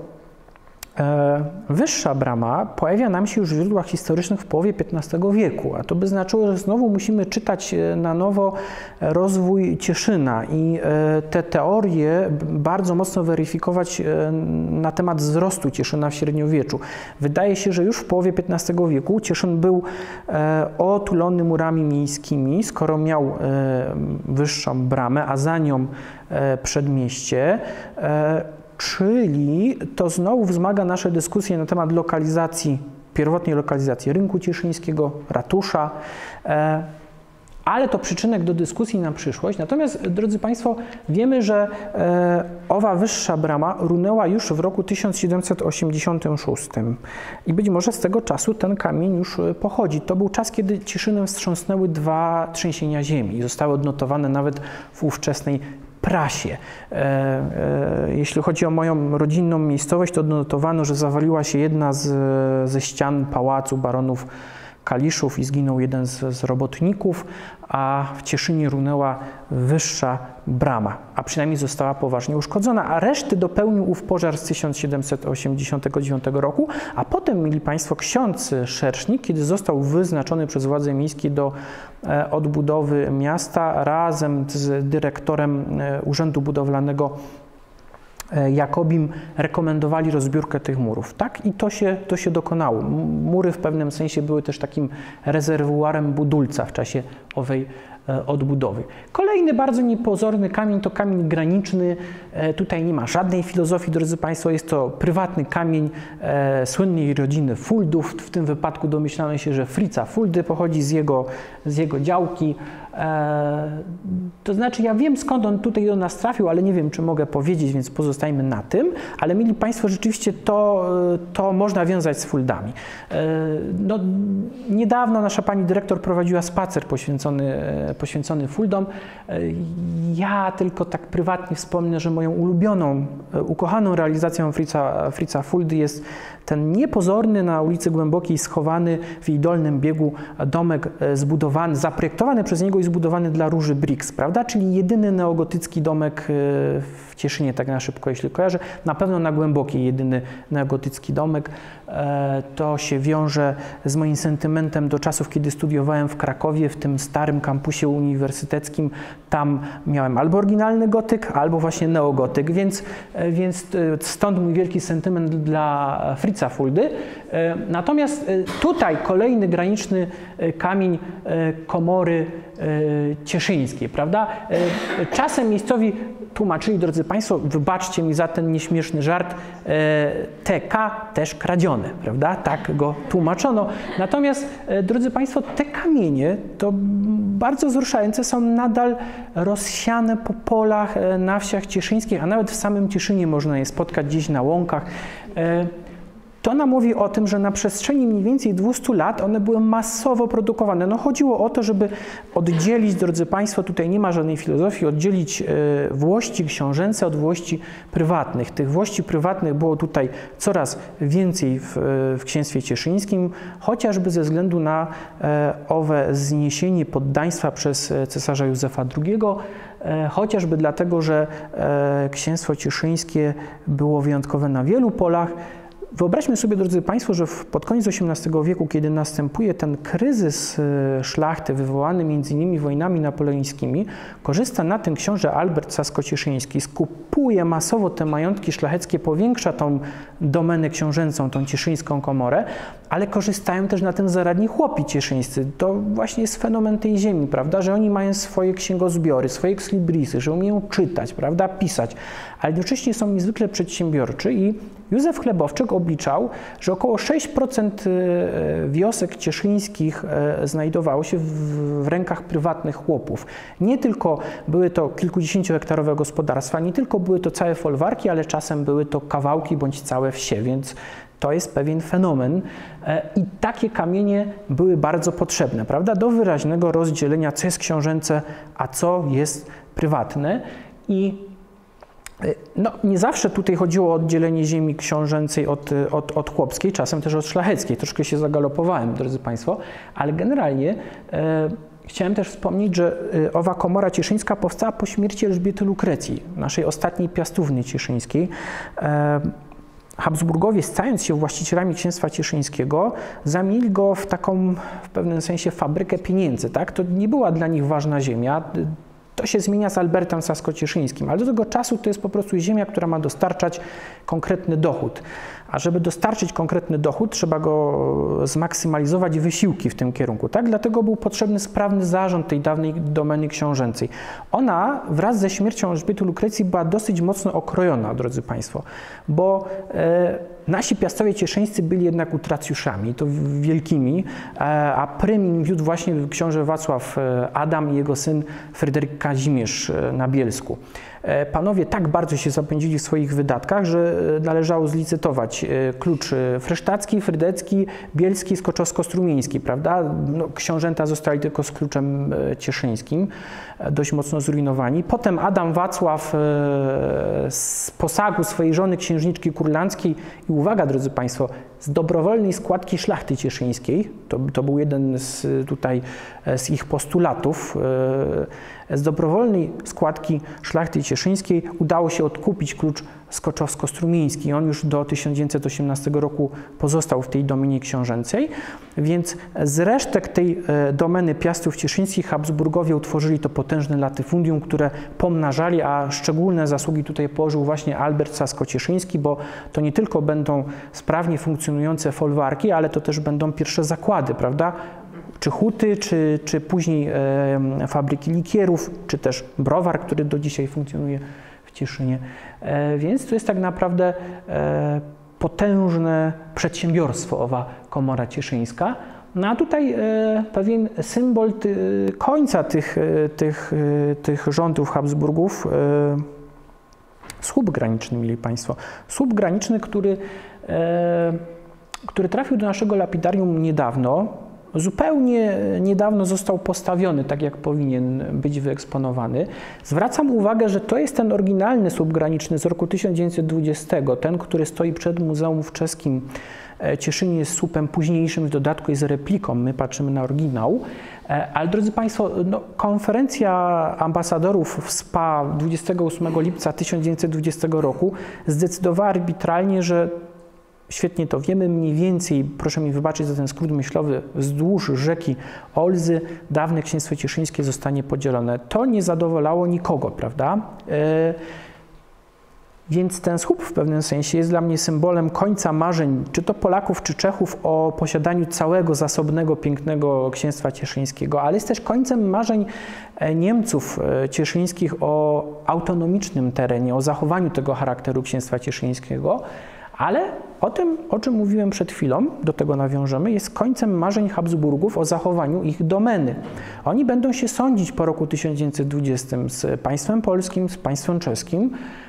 wyższa brama pojawia nam się już w źródłach historycznych w połowie XV wieku, a to by znaczyło, że znowu musimy czytać na nowo rozwój Cieszyna i te teorie bardzo mocno weryfikować na temat wzrostu Cieszyna w średniowieczu. Wydaje się, że już w połowie XV wieku Cieszyn był otulony murami miejskimi, skoro miał wyższą bramę, a za nią przedmieście, czyli to znowu wzmaga nasze dyskusje na temat lokalizacji, pierwotnej lokalizacji rynku cieszyńskiego, ratusza, ale to przyczynek do dyskusji na przyszłość. Natomiast, drodzy Państwo, wiemy, że owa wyższa brama runęła już w roku 1786 i być może z tego czasu ten kamień już pochodzi. To był czas, kiedy Cieszynem wstrząsnęły 2 trzęsienia ziemi i zostały odnotowane nawet w ówczesnej prasie. Jeśli chodzi o moją rodzinną miejscowość, to odnotowano, że zawaliła się jedna ze ścian pałacu baronów Kaliszów i zginął jeden z robotników, a w Cieszynie runęła wyższa brama, a przynajmniej została poważnie uszkodzona, a reszty dopełnił ów pożar z 1789 roku, a potem, mieli Państwo, ksiądz Szersznik, kiedy został wyznaczony przez władze miejskie do odbudowy miasta, razem z dyrektorem Urzędu Budowlanego Jakobim rekomendowali rozbiórkę tych murów. Tak? I to się dokonało. Mury w pewnym sensie były też takim rezerwuarem budulca w czasie owej odbudowy. Kolejny bardzo niepozorny kamień to kamień graniczny. Tutaj nie ma żadnej filozofii, drodzy Państwo, jest to prywatny kamień słynnej rodziny Fuldów. W tym wypadku domyślamy się, że Fritza Fuldy pochodzi z jego działki. To znaczy ja wiem, skąd on tutaj do nas trafił, ale nie wiem, czy mogę powiedzieć, więc pozostajmy na tym. Ale mieli Państwo, rzeczywiście to można wiązać z Fuldami. No, niedawno nasza pani dyrektor prowadziła spacer poświęcony Fuldom. Ja tylko tak prywatnie wspomnę, że moją ulubioną, ukochaną realizacją Fritza Fuldy jest ten niepozorny na ulicy Głębokiej schowany w jej dolnym biegu domek zbudowany, zaprojektowany przez niego i zbudowany dla Róży Brix, prawda? Czyli jedyny neogotycki domek w Cieszynie, tak na szybko, jeśli kojarzę. Na pewno na Głębokiej jedyny neogotycki domek. To się wiąże z moim sentymentem do czasów, kiedy studiowałem w Krakowie, w tym starym kampusie uniwersyteckim. Tam miałem albo oryginalny gotyk, albo właśnie neogotyk, więc stąd mój wielki sentyment dla Fritza Fuldy. Natomiast tutaj kolejny graniczny kamień Komory Cieszyńskiej, prawda? Czasem miejscowi tłumaczyli, drodzy Państwo, wybaczcie mi za ten nieśmieszny żart, TK też kradzione, prawda? Tak go tłumaczono. Natomiast, drodzy Państwo, te kamienie to bardzo wzruszające są nadal rozsiane po polach, na wsiach cieszyńskich, a nawet w samym Cieszynie można je spotkać gdzieś na łąkach. To nam mówi o tym, że na przestrzeni mniej więcej 200 lat one były masowo produkowane. No chodziło o to, żeby oddzielić, drodzy Państwo, tutaj nie ma żadnej filozofii, oddzielić włości książęce od włości prywatnych. Tych włości prywatnych było tutaj coraz więcej w księstwie cieszyńskim, chociażby ze względu na owe zniesienie poddaństwa przez cesarza Józefa II, chociażby dlatego, że księstwo cieszyńskie było wyjątkowe na wielu polach. Wyobraźmy sobie, drodzy Państwo, że pod koniec XVIII wieku, kiedy następuje ten kryzys szlachty wywołany m.in. wojnami napoleońskimi, korzysta na tym książę Albert Sasko-Cieszyński, skupuje masowo te majątki szlacheckie, powiększa tą domenę książęcą, tą cieszyńską komorę, ale korzystają też na tym zaradni chłopi cieszyńscy. To właśnie jest fenomen tej ziemi, prawda, że oni mają swoje księgozbiory, swoje exlibrisy, że umieją czytać, prawda, pisać, ale jednocześnie są niezwykle przedsiębiorczy i Józef Chlebowczyk obliczał, że około 6% wiosek cieszyńskich znajdowało się w rękach prywatnych chłopów. Nie tylko były to kilkudziesięciohektarowe gospodarstwa, nie tylko były to całe folwarki, ale czasem były to kawałki bądź całe wsie, więc to jest pewien fenomen i takie kamienie były bardzo potrzebne, prawda, do wyraźnego rozdzielenia, co jest książęce, a co jest prywatne. I no, nie zawsze tutaj chodziło o oddzielenie ziemi książęcej od chłopskiej, czasem też od szlacheckiej. Troszkę się zagalopowałem, drodzy Państwo, ale generalnie chciałem też wspomnieć, że owa komora cieszyńska powstała po śmierci Elżbiety Lukrecji, naszej ostatniej piastówny cieszyńskiej. Habsburgowie, stając się właścicielami księstwa cieszyńskiego, zamienili go w taką, w pewnym sensie, fabrykę pieniędzy. Tak? To nie była dla nich ważna ziemia. To się zmienia z Albertem Sasko-Cieszyńskim, ale do tego czasu to jest po prostu ziemia, która ma dostarczać konkretny dochód. A żeby dostarczyć konkretny dochód, trzeba go zmaksymalizować wysiłki w tym kierunku. Tak? Dlatego był potrzebny sprawny zarząd tej dawnej domeny książęcej. Ona wraz ze śmiercią Elżbiety Lukrecji była dosyć mocno okrojona, drodzy Państwo, bo nasi piastowie cieszyńscy byli jednak utracjuszami, to wielkimi, a prym wiódł właśnie książę Wacław Adam i jego syn Fryderyk Kazimierz na Bielsku. Panowie tak bardzo się zapędzili w swoich wydatkach, że należało zlicytować klucz fresztacki, frydecki, bielski, skoczowsko-strumieński, prawda? No, książęta zostali tylko z kluczem cieszyńskim, dość mocno zrujnowani. Potem Adam Wacław z posagu swojej żony księżniczki kurlandzkiej i uwaga, drodzy Państwo, z dobrowolnej składki szlachty cieszyńskiej, to był jeden z ich postulatów, z dobrowolnej składki szlachty cieszyńskiej udało się odkupić klucz skoczowsko-strumieński. On już do 1918 roku pozostał w tej domenie książęcej, więc z resztek tej domeny Piastów Cieszyńskich Habsburgowie utworzyli to potężne latyfundium, które pomnażali, a szczególne zasługi tutaj położył właśnie Albert Sasko-Cieszyński, bo to nie tylko będą sprawnie funkcjonujące folwarki, ale to też będą pierwsze zakłady, prawda? czy huty, czy później fabryki likierów, czy też browar, który do dzisiaj funkcjonuje w Cieszynie. Więc to jest tak naprawdę potężne przedsiębiorstwo, owa komora cieszyńska. No a tutaj pewien symbol końca tych rządów Habsburgów, słup graniczny, mili Państwo. Słup graniczny, który trafił do naszego lapidarium niedawno, zupełnie niedawno został postawiony, tak jak powinien być wyeksponowany. Zwracam uwagę, że to jest ten oryginalny słup graniczny z roku 1920, ten, który stoi przed Muzeum w Czeskim Cieszynie, jest słupem późniejszym, w dodatku jest repliką, my patrzymy na oryginał. Ale drodzy Państwo, no, konferencja ambasadorów w SPA 28 lipca 1920 roku zdecydowała arbitralnie, że świetnie to wiemy, mniej więcej, proszę mi wybaczyć za ten skrót myślowy, wzdłuż rzeki Olzy dawne księstwo cieszyńskie zostanie podzielone. To nie zadowalało nikogo, prawda? Więc ten słup w pewnym sensie jest dla mnie symbolem końca marzeń, czy to Polaków, czy Czechów, o posiadaniu całego zasobnego, pięknego księstwa cieszyńskiego, ale jest też końcem marzeń Niemców cieszyńskich o autonomicznym terenie, o zachowaniu tego charakteru księstwa cieszyńskiego. Ale o tym, o czym mówiłem przed chwilą, do tego nawiążemy, jest końcem marzeń Habsburgów o zachowaniu ich domeny. Oni będą się sądzić po roku 1920 z państwem polskim, z państwem czeskim.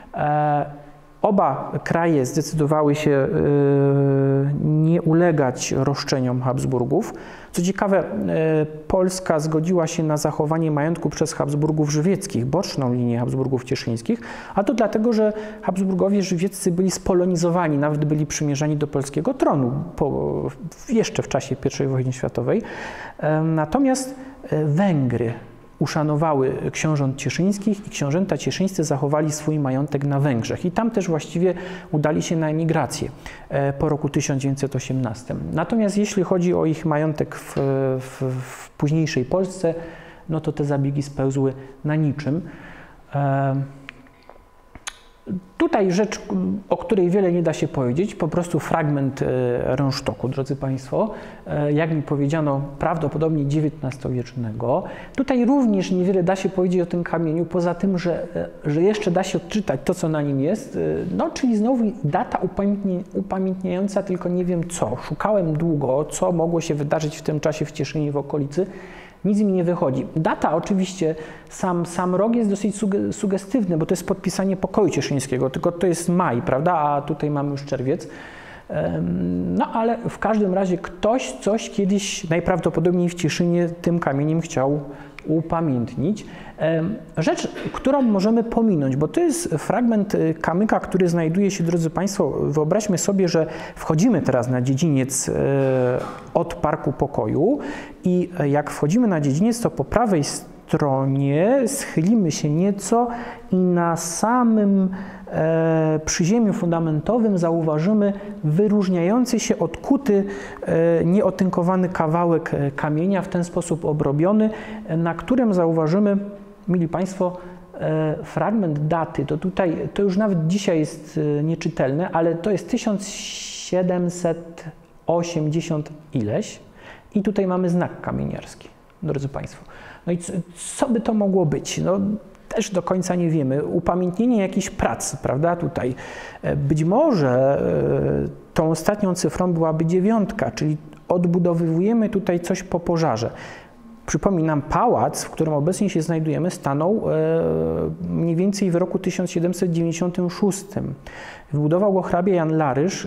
Oba kraje zdecydowały się nie ulegać roszczeniom Habsburgów. Co ciekawe, Polska zgodziła się na zachowanie majątku przez Habsburgów żywieckich, boczną linię Habsburgów cieszyńskich, a to dlatego, że Habsburgowie żywieccy byli spolonizowani, nawet byli przymierzani do polskiego tronu jeszcze w czasie I wojny światowej. Natomiast Węgry uszanowały książąt cieszyńskich i książęta cieszyńscy zachowali swój majątek na Węgrzech. I tam też właściwie udali się na emigrację po roku 1918. Natomiast jeśli chodzi o ich majątek w późniejszej Polsce, no to te zabiegi spełzły na niczym. Tutaj rzecz, o której wiele nie da się powiedzieć, po prostu fragment rynsztoku, drodzy Państwo, jak mi powiedziano, prawdopodobnie XIX-wiecznego. Tutaj również niewiele da się powiedzieć o tym kamieniu, poza tym, że jeszcze da się odczytać to, co na nim jest, no czyli znowu data upamiętniająca, tylko nie wiem co. Szukałem długo, co mogło się wydarzyć w tym czasie w Cieszynie, w okolicy. Nic mi nie wychodzi. Data oczywiście, sam rok jest dosyć sugestywny, bo to jest podpisanie pokoju cieszyńskiego, tylko to jest maj, prawda, a tutaj mamy już czerwiec. No ale w każdym razie ktoś coś kiedyś najprawdopodobniej w Cieszynie tym kamieniem chciał upamiętnić. Rzecz, którą możemy pominąć, bo to jest fragment kamyka, który znajduje się, drodzy Państwo, wyobraźmy sobie, że wchodzimy teraz na dziedziniec od Parku Pokoju i jak wchodzimy na dziedziniec, to po prawej stronie schylimy się nieco i na samym przyziemiu fundamentowym zauważymy wyróżniający się odkuty, nieotynkowany kawałek kamienia, w ten sposób obrobiony, na którym zauważymy, mili Państwo, fragment daty. To tutaj, to już nawet dzisiaj jest nieczytelne, ale to jest 1780 ileś i tutaj mamy znak kamieniarski, drodzy Państwo. No i co by to mogło być? No, też do końca nie wiemy. Upamiętnienie jakichś prac, prawda, tutaj. Być może tą ostatnią cyfrą byłaby 9, czyli odbudowujemy tutaj coś po pożarze. Przypominam, pałac, w którym obecnie się znajdujemy, stanął mniej więcej w roku 1796. Wybudował go hrabia Jan Larysz,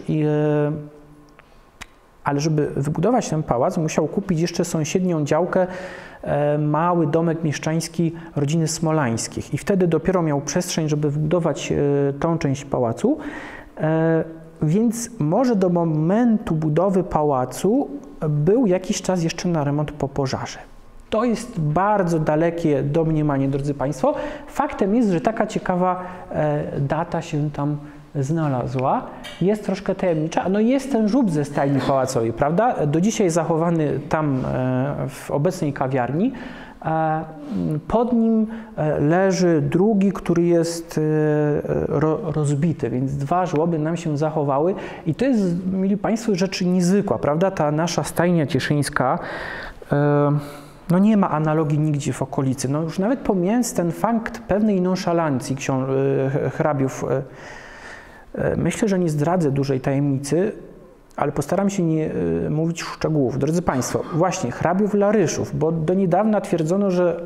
ale żeby wybudować ten pałac, musiał kupić jeszcze sąsiednią działkę, mały domek mieszczański rodziny Smolańskich. I wtedy dopiero miał przestrzeń, żeby wybudować tą część pałacu. Więc może do momentu budowy pałacu był jakiś czas jeszcze na remont po pożarze. To jest bardzo dalekie domniemanie, drodzy Państwo. Faktem jest, że taka ciekawa data się tam znalazła. Jest troszkę tajemnicza. No jest ten żub ze stajni pałacowej, prawda? Do dzisiaj zachowany tam w obecnej kawiarni. Pod nim leży drugi, który jest rozbity, więc dwa żłoby nam się zachowały i to jest, mili Państwo, rzecz niezwykła, prawda? Ta nasza stajnia cieszyńska no nie ma analogii nigdzie w okolicy. No już nawet pomijając ten fakt pewnej nonszalancji hrabiów, myślę, że nie zdradzę dużej tajemnicy, ale postaram się nie mówić szczegółów. Drodzy Państwo, właśnie hrabiów Laryszów, bo do niedawna twierdzono, że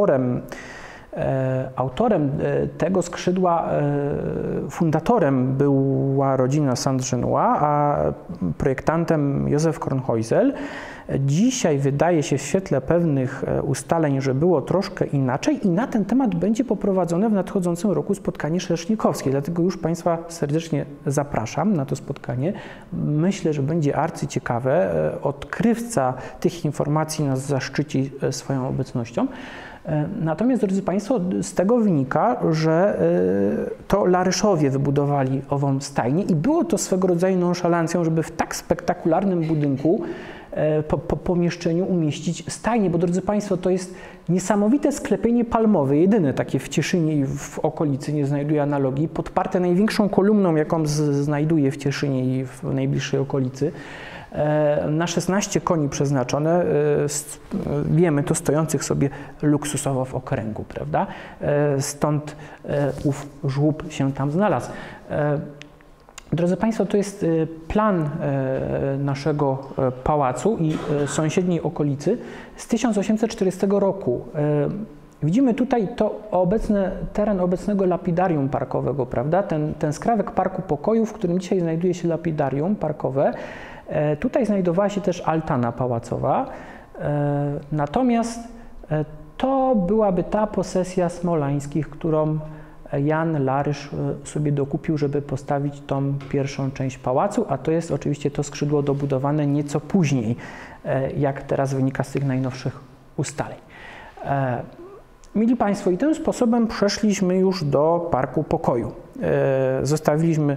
autorem tego skrzydła, fundatorem była rodzina Saint-Genois, a projektantem Józef Kornhäusel. Dzisiaj wydaje się w świetle pewnych ustaleń, że było troszkę inaczej i na ten temat będzie poprowadzone w nadchodzącym roku spotkanie szersznikowskie. Dlatego już Państwa serdecznie zapraszam na to spotkanie. Myślę, że będzie arcyciekawe. Odkrywca tych informacji nas zaszczyci swoją obecnością. Natomiast, drodzy Państwo, z tego wynika, że to Laryszowie wybudowali ową stajnię i było to swego rodzaju nonszalancją, żeby w tak spektakularnym budynku po pomieszczeniu umieścić stajnię, bo drodzy Państwo, to jest niesamowite sklepienie palmowe, jedyne takie w Cieszynie i w okolicy, nie znajduje analogii, podparte największą kolumną, jaką znajduje w Cieszynie i w najbliższej okolicy, na 16 koni przeznaczone, wiemy to, stojących sobie luksusowo w okręgu, prawda? Stąd ów żłób się tam znalazł. Drodzy Państwo, to jest plan naszego pałacu i sąsiedniej okolicy z 1840 roku. Widzimy tutaj teren obecnego lapidarium parkowego, prawda? Ten skrawek Parku Pokoju, w którym dzisiaj znajduje się lapidarium parkowe. Tutaj znajdowała się też altana pałacowa, natomiast to byłaby ta posesja Smoleńskich, którą Jan Larysz sobie dokupił, żeby postawić tą pierwszą część pałacu, a to jest oczywiście to skrzydło dobudowane nieco później, jak teraz wynika z tych najnowszych ustaleń. Mili Państwo, i tym sposobem przeszliśmy już do Parku Pokoju. Zostawiliśmy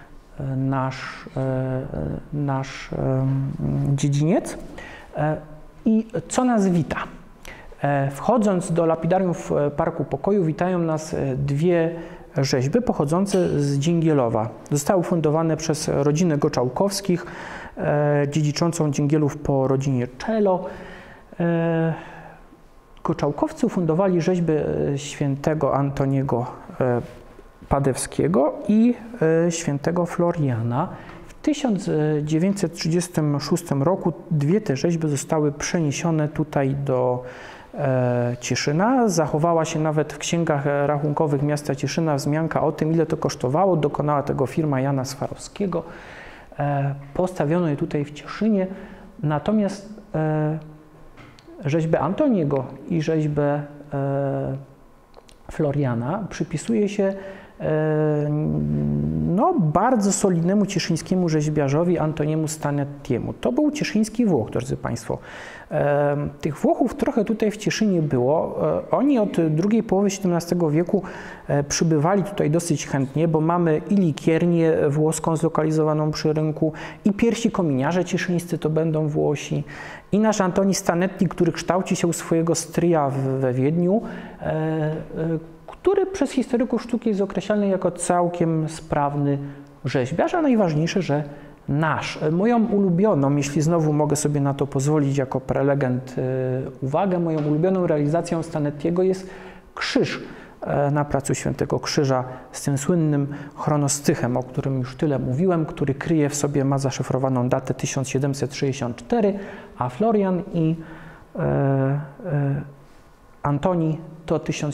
nasz dziedziniec i co nas wita? Wchodząc do lapidarium w Parku Pokoju witają nas dwie rzeźby pochodzące z Dzięgielowa. Zostały ufundowane przez rodzinę Goczałkowskich, dziedziczącą Dzięgielów po rodzinie Czelo. Goczałkowcy ufundowali rzeźby świętego Antoniego Padewskiego i świętego Floriana. W 1936 roku dwie te rzeźby zostały przeniesione tutaj do Cieszyna. Zachowała się nawet w księgach rachunkowych miasta Cieszyna wzmianka o tym, ile to kosztowało. Dokonała tego firma Jana Swarowskiego. Postawiono je tutaj w Cieszynie. Natomiast rzeźbę Antoniego i rzeźbę Floriana przypisuje się bardzo solidnemu cieszyńskiemu rzeźbiarzowi Antoniemu Stanettiemu. To był cieszyński Włoch, drodzy Państwo. Tych Włochów trochę tutaj w Cieszynie było. Oni od drugiej połowy XVII wieku przybywali tutaj dosyć chętnie, bo mamy i likiernię włoską zlokalizowaną przy rynku, i pierwsi kominiarze cieszyńscy to będą Włosi, i nasz Antoni Stanetti, który kształci się u swojego stryja we Wiedniu, który przez historyków sztuki jest określany jako całkiem sprawny rzeźbiarz, a najważniejsze, że nasz. Moją ulubioną, jeśli znowu mogę sobie na to pozwolić jako prelegent uwagę, moją ulubioną realizacją Stanettiego jest krzyż na placu Świętego Krzyża z tym słynnym chronostychem, o którym już tyle mówiłem, który kryje w sobie, ma zaszyfrowaną datę 1764, a Florian i Antoni to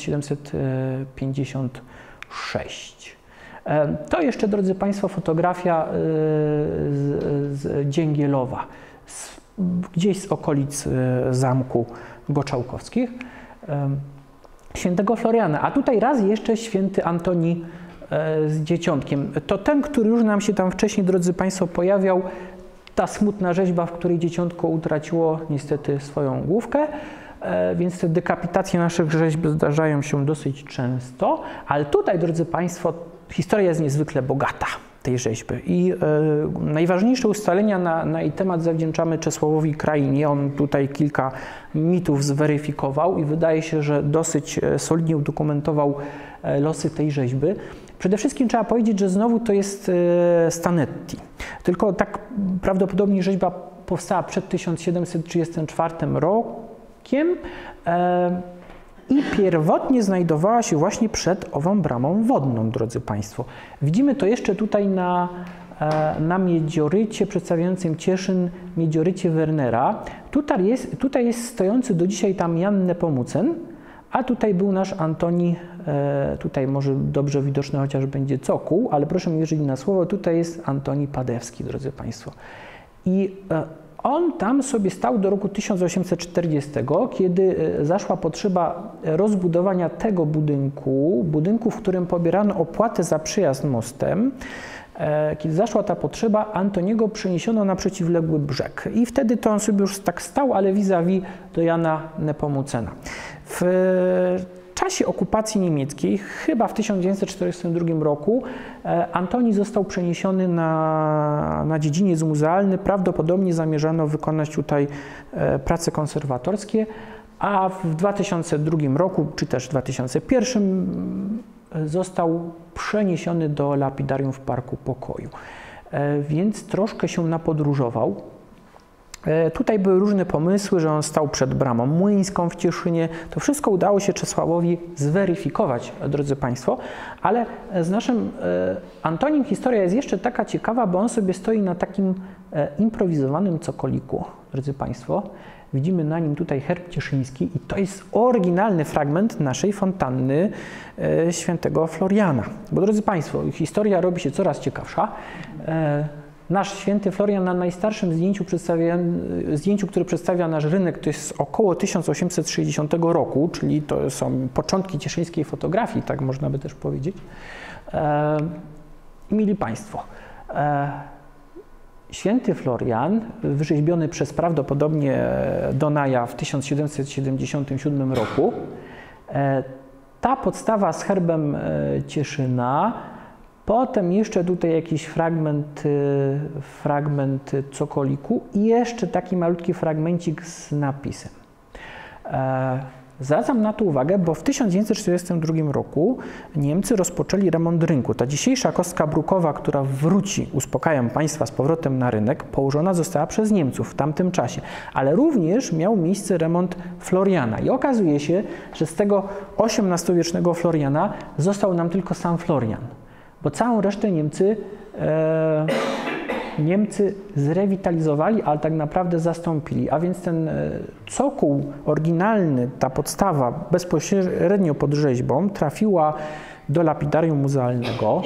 1756. To jeszcze, drodzy Państwo, fotografia z Dzięgielowa, gdzieś z okolic zamku Goczałkowskich, świętego Floriana. A tutaj raz jeszcze święty Antoni z dzieciątkiem. To ten, który już nam się tam wcześniej, drodzy Państwo, pojawiał, ta smutna rzeźba, w której dzieciątko utraciło niestety swoją główkę. Więc te dekapitacje naszych rzeźb zdarzają się dosyć często, ale tutaj, drodzy Państwo, historia jest niezwykle bogata tej rzeźby i najważniejsze ustalenia na jej temat zawdzięczamy Czesławowi Krainie. On tutaj kilka mitów zweryfikował i wydaje się, że dosyć solidnie udokumentował losy tej rzeźby. Przede wszystkim trzeba powiedzieć, że znowu to jest Stanetti, tylko tak prawdopodobnie rzeźba powstała przed 1734 rokiem i pierwotnie znajdowała się właśnie przed ową bramą wodną, drodzy Państwo. Widzimy to jeszcze tutaj na miedziorycie przedstawiającym Cieszyn, miedziorycie Wernera. Tutaj jest stojący do dzisiaj tam Jan Nepomucen, a tutaj był nasz Antoni, tutaj może dobrze widoczny chociaż będzie cokół, ale proszę mi wierzyć na słowo, tutaj jest Antoni Padewski, drodzy Państwo. I on tam sobie stał do roku 1840, kiedy zaszła potrzeba rozbudowania tego budynku, w którym pobierano opłatę za przejazd mostem. Kiedy zaszła ta potrzeba, Antoniego przeniesiono na przeciwległy brzeg. I wtedy to on sobie już tak stał, ale vis-a-vis do Jana Nepomucena. W czasie okupacji niemieckiej, chyba w 1942 roku, Antoni został przeniesiony na dziedziniec muzealny. Prawdopodobnie zamierzano wykonać tutaj prace konserwatorskie, a w 2002 roku, czy też w 2001 został przeniesiony do lapidarium w Parku Pokoju. Więc troszkę się napodróżował. Tutaj były różne pomysły, że on stał przed bramą młyńską w Cieszynie. To wszystko udało się Czesławowi zweryfikować, drodzy Państwo, ale z naszym Antonim historia jest jeszcze taka ciekawa, bo on sobie stoi na takim improwizowanym cokoliku, drodzy Państwo. Widzimy na nim tutaj herb cieszyński i to jest oryginalny fragment naszej fontanny świętego Floriana. Bo drodzy Państwo, historia robi się coraz ciekawsza. Nasz święty Florian na najstarszym zdjęciu, które przedstawia nasz rynek, to jest około 1860 roku, czyli to są początki cieszyńskiej fotografii, tak można by też powiedzieć. Mili Państwo, święty Florian, wyrzeźbiony przez prawdopodobnie Donaja w 1777 roku, ta podstawa z herbem Cieszyna, potem jeszcze tutaj jakiś fragment cokoliku i jeszcze taki malutki fragmencik z napisem. Zwracam na to uwagę, bo w 1942 roku Niemcy rozpoczęli remont rynku. Ta dzisiejsza kostka brukowa, która wróci, uspokajam Państwa, z powrotem na rynek, położona została przez Niemców w tamtym czasie. Ale również miał miejsce remont Floriana. I okazuje się, że z tego XVIII-wiecznego Floriana został nam tylko sam Florian. Bo całą resztę Niemcy zrewitalizowali, ale tak naprawdę zastąpili. A więc ten cokół oryginalny, ta podstawa bezpośrednio pod rzeźbą trafiła do lapidarium muzealnego.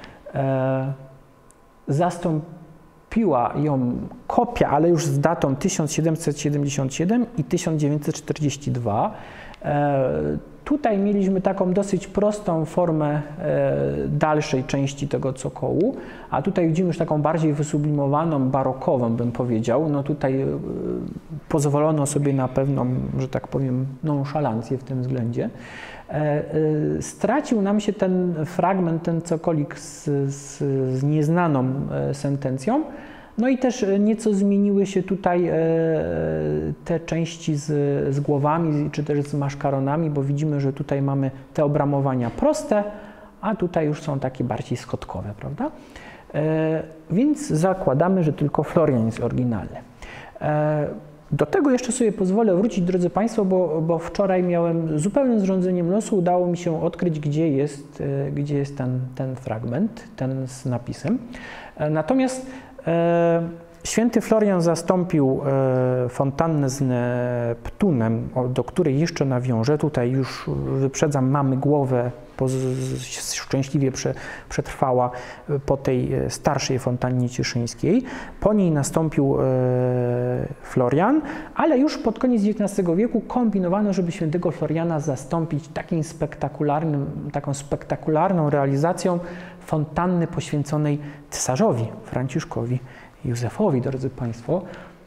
Zastąpiła ją kopia, ale już z datą 1777 i 1942. Tutaj mieliśmy taką dosyć prostą formę dalszej części tego cokołu, a tutaj widzimy już taką bardziej wysublimowaną, barokową, bym powiedział. No tutaj pozwolono sobie na pewną, że tak powiem, nonszalancję w tym względzie. Stracił nam się ten fragment, ten cokolik z nieznaną sentencją. No i też nieco zmieniły się tutaj te części z głowami, czy też z maszkaronami, bo widzimy, że tutaj mamy te obramowania proste, a tutaj już są takie bardziej skotkowe, prawda? Więc zakładamy, że tylko Florian jest oryginalny. Do tego jeszcze sobie pozwolę wrócić, drodzy Państwo, bo wczoraj miałem zupełnym zrządzeniem losu, udało mi się odkryć, gdzie jest ten fragment, ten z napisem. Natomiast święty Florian zastąpił fontannę z Neptunem, do której jeszcze nawiążę. Tutaj już wyprzedzam, mamy głowę, szczęśliwie przetrwała po tej starszej fontannie cieszyńskiej. Po niej nastąpił Florian, ale już pod koniec XIX wieku kombinowano, żeby świętego Floriana zastąpić taką spektakularną realizacją fontanny poświęconej cesarzowi Franciszkowi Józefowi, drodzy Państwo.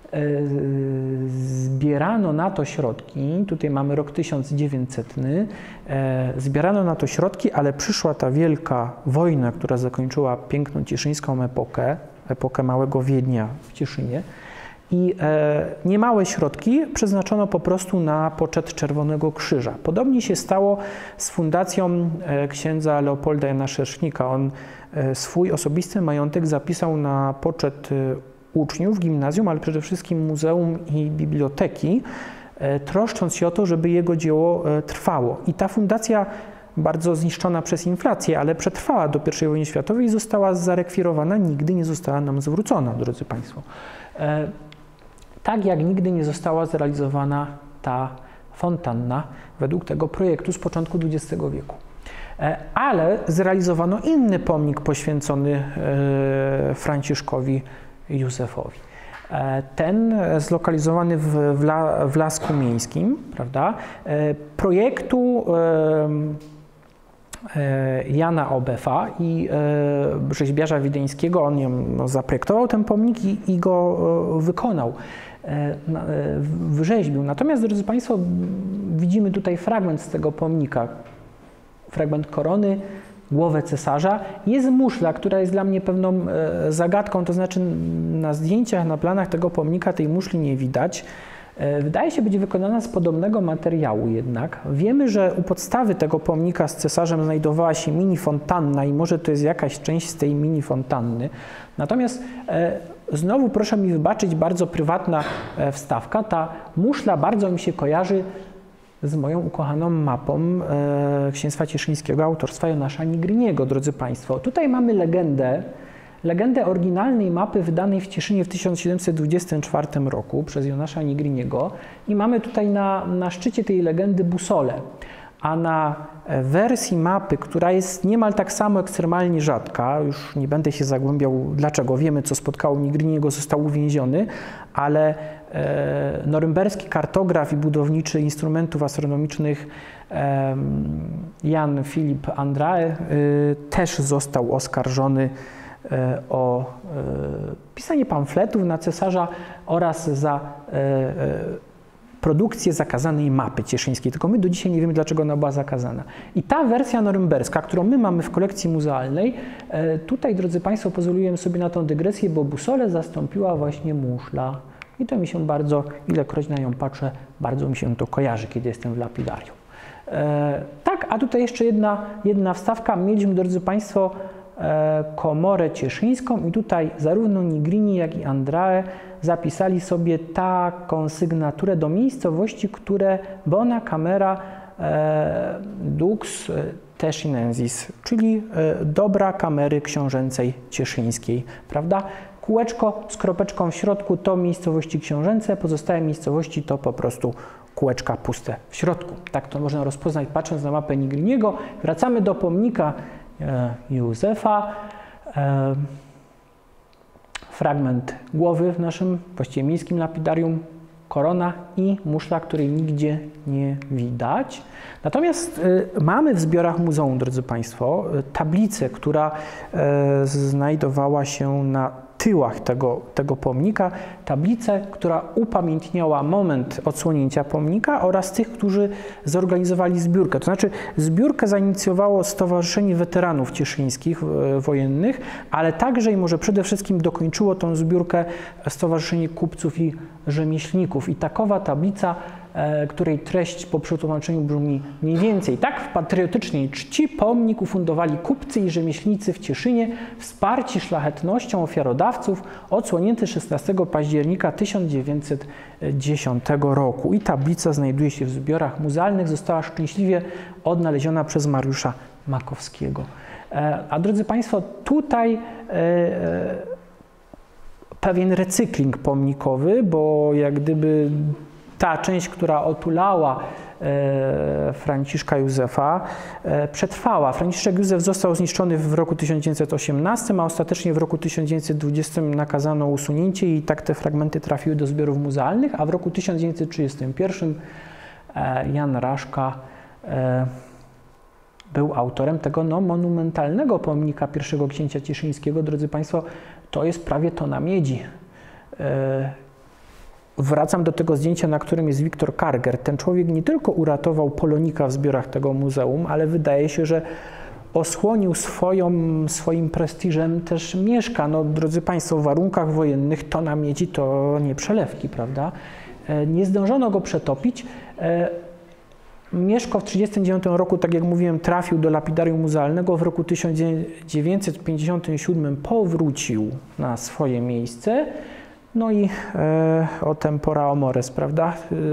Zbierano na to środki, tutaj mamy rok 1900, zbierano na to środki, ale przyszła ta wielka wojna, która zakończyła piękną cieszyńską epokę Małego Wiednia w Cieszynie i niemałe środki przeznaczono po prostu na poczet Czerwonego Krzyża. Podobnie się stało z fundacją księdza Leopolda Jana Szersznika. On swój osobisty majątek zapisał na poczet uczniów gimnazjum, ale przede wszystkim muzeum i biblioteki, troszcząc się o to, żeby jego dzieło trwało. I ta fundacja, bardzo zniszczona przez inflację, ale przetrwała do I wojny światowej i została zarekwirowana, nigdy nie została nam zwrócona, drodzy Państwo. Tak jak nigdy nie została zrealizowana ta fontanna według tego projektu z początku XX wieku. Ale zrealizowano inny pomnik poświęcony Franciszkowi Józefowi. Ten zlokalizowany w Lasku Miejskim, prawda, projektu Jana Obefa i rzeźbiarza wiedeńskiego. On zaprojektował ten pomnik i go wykonał, wyrzeźbił. Natomiast, drodzy Państwo, widzimy tutaj fragment z tego pomnika, fragment korony, głowę cesarza. Jest muszla, która jest dla mnie pewną zagadką, to znaczy na zdjęciach, na planach tego pomnika tej muszli nie widać. Wydaje się być wykonana z podobnego materiału jednak. Wiemy, że u podstawy tego pomnika z cesarzem znajdowała się mini fontanna i może to jest jakaś część z tej mini fontanny. Natomiast znowu proszę mi wybaczyć, bardzo prywatna wstawka. Ta muszla bardzo mi się kojarzy z moją ukochaną mapą Księstwa Cieszyńskiego autorstwa Jonasza Nigriniego, drodzy Państwo. Tutaj mamy legendę oryginalnej mapy wydanej w Cieszynie w 1724 roku przez Jonasza Nigriniego i mamy tutaj na szczycie tej legendy busolę. A na wersji mapy, która jest niemal tak samo ekstremalnie rzadka, już nie będę się zagłębiał dlaczego, wiemy co spotkało Nigriniego, został uwięziony, ale norymberski kartograf i budowniczy instrumentów astronomicznych Jan Filip Andrae też został oskarżony o pisanie pamfletów na cesarza oraz za produkcję zakazanej mapy cieszyńskiej, tylko my do dzisiaj nie wiemy, dlaczego ona była zakazana. I ta wersja norymberska, którą my mamy w kolekcji muzealnej, tutaj, drodzy Państwo, pozwoliłem sobie na tą dygresję, bo busolę zastąpiła właśnie muszla. I to mi się bardzo, ilekroć na nią patrzę, bardzo mi się to kojarzy, kiedy jestem w lapidarium. Tak, a tutaj jeszcze jedna wstawka. Mieliśmy, drodzy Państwo, komorę cieszyńską i tutaj zarówno Nigrini, jak i Andrae zapisali sobie taką sygnaturę do miejscowości, które bona camera dux Tescinensis, czyli dobra kamery książęcej cieszyńskiej, prawda? Kółeczko z kropeczką w środku to miejscowości książęce, pozostałe miejscowości to po prostu kółeczka puste w środku. Tak to można rozpoznać, patrząc na mapę Nigriniego. Wracamy do pomnika Józefa. Fragment głowy w naszym, właściwie miejskim lapidarium, korona i muszla, której nigdzie nie widać. Natomiast mamy w zbiorach muzeum, drodzy Państwo, tablicę, która znajdowała się na tyłach tego pomnika, tablicę, która upamiętniała moment odsłonięcia pomnika oraz tych, którzy zorganizowali zbiórkę. To znaczy zbiórkę zainicjowało Stowarzyszenie Weteranów Cieszyńskich Wojennych, ale także i może przede wszystkim dokończyło tą zbiórkę Stowarzyszenie Kupców i Rzemieślników. I takowa tablica, której treść po przetłumaczeniu brzmi mniej więcej tak: w patriotycznej czci pomnik ufundowali kupcy i rzemieślnicy w Cieszynie, wsparci szlachetnością ofiarodawców, odsłonięty 16 października 1910 roku. I tablica znajduje się w zbiorach muzealnych, została szczęśliwie odnaleziona przez Mariusza Makowskiego. A drodzy Państwo, tutaj pewien recykling pomnikowy, bo jak gdyby ta część, która otulała Franciszka Józefa, przetrwała. Franciszek Józef został zniszczony w roku 1918, a ostatecznie w roku 1920 nakazano usunięcie i tak te fragmenty trafiły do zbiorów muzealnych, a w roku 1931 Jan Raszka był autorem tego monumentalnego pomnika pierwszego księcia cieszyńskiego. Drodzy Państwo, to jest prawie tona miedzi. Wracam do tego zdjęcia, na którym jest Wiktor Karger. Ten człowiek nie tylko uratował Polonika w zbiorach tego muzeum, ale wydaje się, że osłonił swoim prestiżem też Mieszka. No, drodzy Państwo, w warunkach wojennych tona miedzi to nie przelewki, prawda? Nie zdążono go przetopić. Mieszko w 1939 roku, tak jak mówiłem, trafił do lapidarium muzealnego. W roku 1957 powrócił na swoje miejsce. No i o tempora amores, prawda?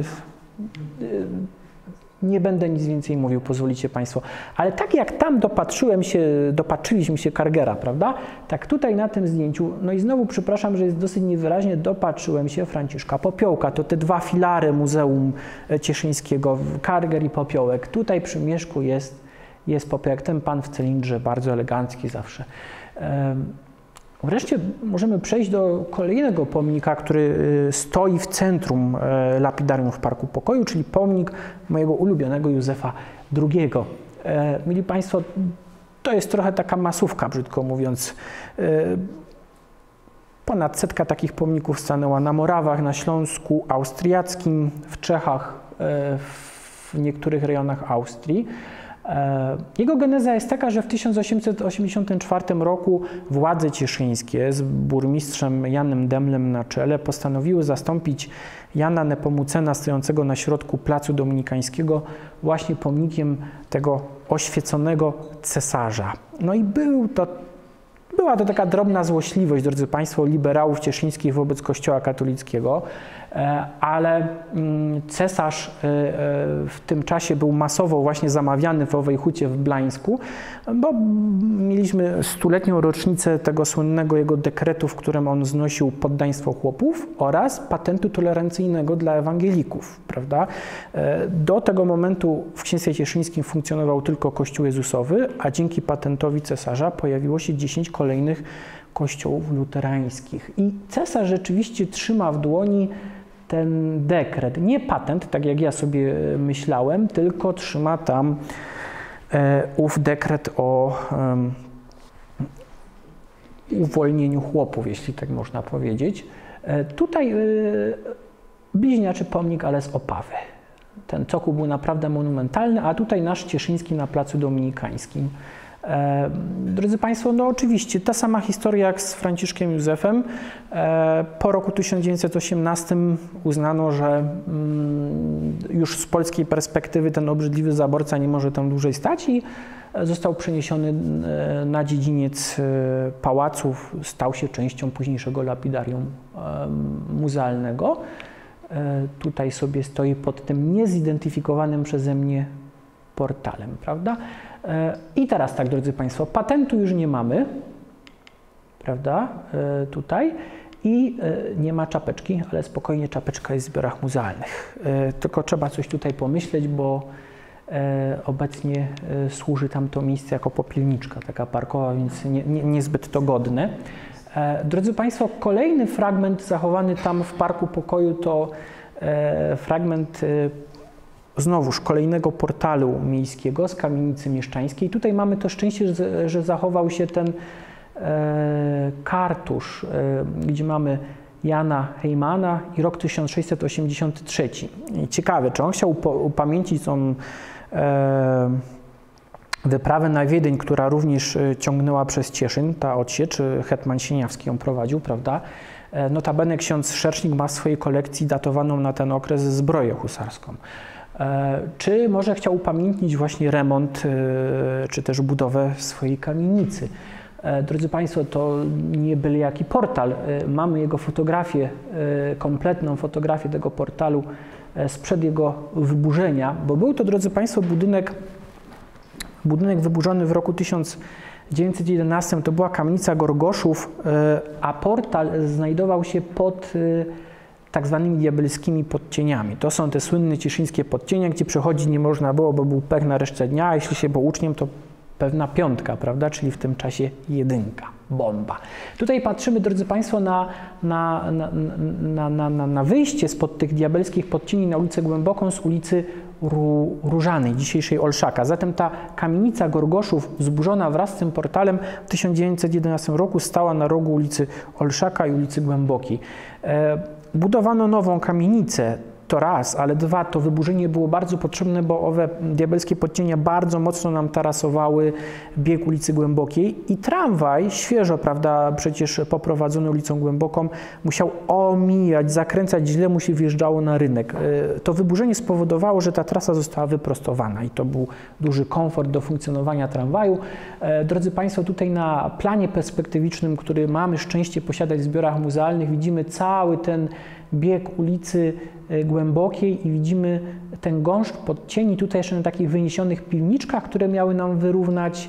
Nie będę nic więcej mówił, pozwolicie Państwo. Ale tak jak tam dopatrzyliśmy się Kargera, prawda? Tak tutaj na tym zdjęciu, no i znowu przepraszam, że jest dosyć niewyraźnie, dopatrzyłem się Franciszka Popiołka. To te dwa filary Muzeum Cieszyńskiego, Karger i Popiołek. Tutaj przy Mieszku jest Popiołek, ten pan w cylindrze, bardzo elegancki zawsze. Wreszcie możemy przejść do kolejnego pomnika, który stoi w centrum lapidarium w Parku Pokoju, czyli pomnik mojego ulubionego Józefa II. Mili Państwo, to jest trochę taka masówka, brzydko mówiąc. Ponad 100 takich pomników stanęła na Morawach, na Śląsku Austriackim, w Czechach, w niektórych rejonach Austrii. Jego geneza jest taka, że w 1884 roku władze cieszyńskie z burmistrzem Janem Demlem na czele postanowiły zastąpić Jana Nepomucena stojącego na środku placu dominikańskiego właśnie pomnikiem tego oświeconego cesarza. No i była to taka drobna złośliwość, drodzy Państwo, liberałów cieszyńskich wobec Kościoła katolickiego, ale cesarz w tym czasie był masowo właśnie zamawiany w owej hucie w Blańsku, bo mieliśmy 100-letnią rocznicę tego słynnego jego dekretu, w którym on znosił poddaństwo chłopów oraz patentu tolerancyjnego dla ewangelików, prawda? Do tego momentu w Księstwie Cieszyńskim funkcjonował tylko Kościół Jezusowy, a dzięki patentowi cesarza pojawiło się 10 kolejnych kościołów luterańskich. I cesarz rzeczywiście trzyma w dłoni ten dekret, nie patent, tak jak ja sobie myślałem, tylko trzyma tam ów dekret o uwolnieniu chłopów, jeśli tak można powiedzieć. Tutaj bliźniaczy pomnik, ale z Opawy. Ten cokół był naprawdę monumentalny, a tutaj nasz Cieszyński na Placu Dominikańskim. Drodzy Państwo, no oczywiście ta sama historia jak z Franciszkiem Józefem. Po roku 1918 uznano, że już z polskiej perspektywy ten obrzydliwy zaborca nie może tam dłużej stać i został przeniesiony na dziedziniec pałaców, stał się częścią późniejszego lapidarium muzealnego. Tutaj sobie stoi pod tym niezidentyfikowanym przeze mnie portalem, prawda? I teraz tak, drodzy Państwo, patentu już nie mamy, prawda, tutaj i nie ma czapeczki, ale spokojnie czapeczka jest w zbiorach muzealnych. Tylko trzeba coś tutaj pomyśleć, bo obecnie służy tam to miejsce jako popielniczka taka parkowa, więc niezbyt to godne. Drodzy Państwo, kolejny fragment zachowany tam w Parku Pokoju to fragment znowuż kolejnego portalu miejskiego z kamienicy mieszczańskiej. Tutaj mamy to szczęście, że zachował się ten kartusz, gdzie mamy Jana Hejmana i rok 1683. I ciekawe, czy on chciał upamiętnić tą wyprawę na Wiedeń, która również ciągnęła przez Cieszyn, ta odsiecz, hetman Sieniawski ją prowadził, prawda? Notabene ksiądz Szersznik ma w swojej kolekcji datowaną na ten okres zbroję husarską. Czy może chciał upamiętnić właśnie remont, czy też budowę swojej kamienicy. Drodzy Państwo, to nie byle jaki portal. Mamy jego fotografię, kompletną fotografię tego portalu sprzed jego wyburzenia, bo był to, drodzy Państwo, budynek wyburzony w roku 1911, to była kamienica Gorgoszów, a portal znajdował się pod tak zwanymi diabelskimi podcieniami. To są te słynne cieszyńskie podcienia, gdzie przechodzić nie można było, bo był pech na resztę dnia, a jeśli się był uczniem, to pewna piątka, prawda? Czyli w tym czasie 1, bomba. Tutaj patrzymy, drodzy Państwo, na wyjście spod tych diabelskich podcieni na ulicę Głęboką z ulicy Różanej, dzisiejszej Olszaka. Zatem ta kamienica Gorgoszów zburzona wraz z tym portalem w 1911 roku stała na rogu ulicy Olszaka i ulicy Głębokiej. Budowano nową kamienicę. to raz, ale dwa, to wyburzenie było bardzo potrzebne, bo owe diabelskie podcienia bardzo mocno nam tarasowały bieg ulicy Głębokiej i tramwaj, świeżo, prawda, przecież poprowadzony ulicą Głęboką, musiał omijać, zakręcać, źle mu się wjeżdżało na rynek. To wyburzenie spowodowało, że ta trasa została wyprostowana i to był duży komfort do funkcjonowania tramwaju. Drodzy Państwo, tutaj na planie perspektywicznym, który mamy szczęście posiadać w zbiorach muzealnych, widzimy cały ten bieg ulicy Głębokiej i widzimy ten gąszcz podcieni tutaj jeszcze na takich wyniesionych piwniczkach, które miały nam wyrównać,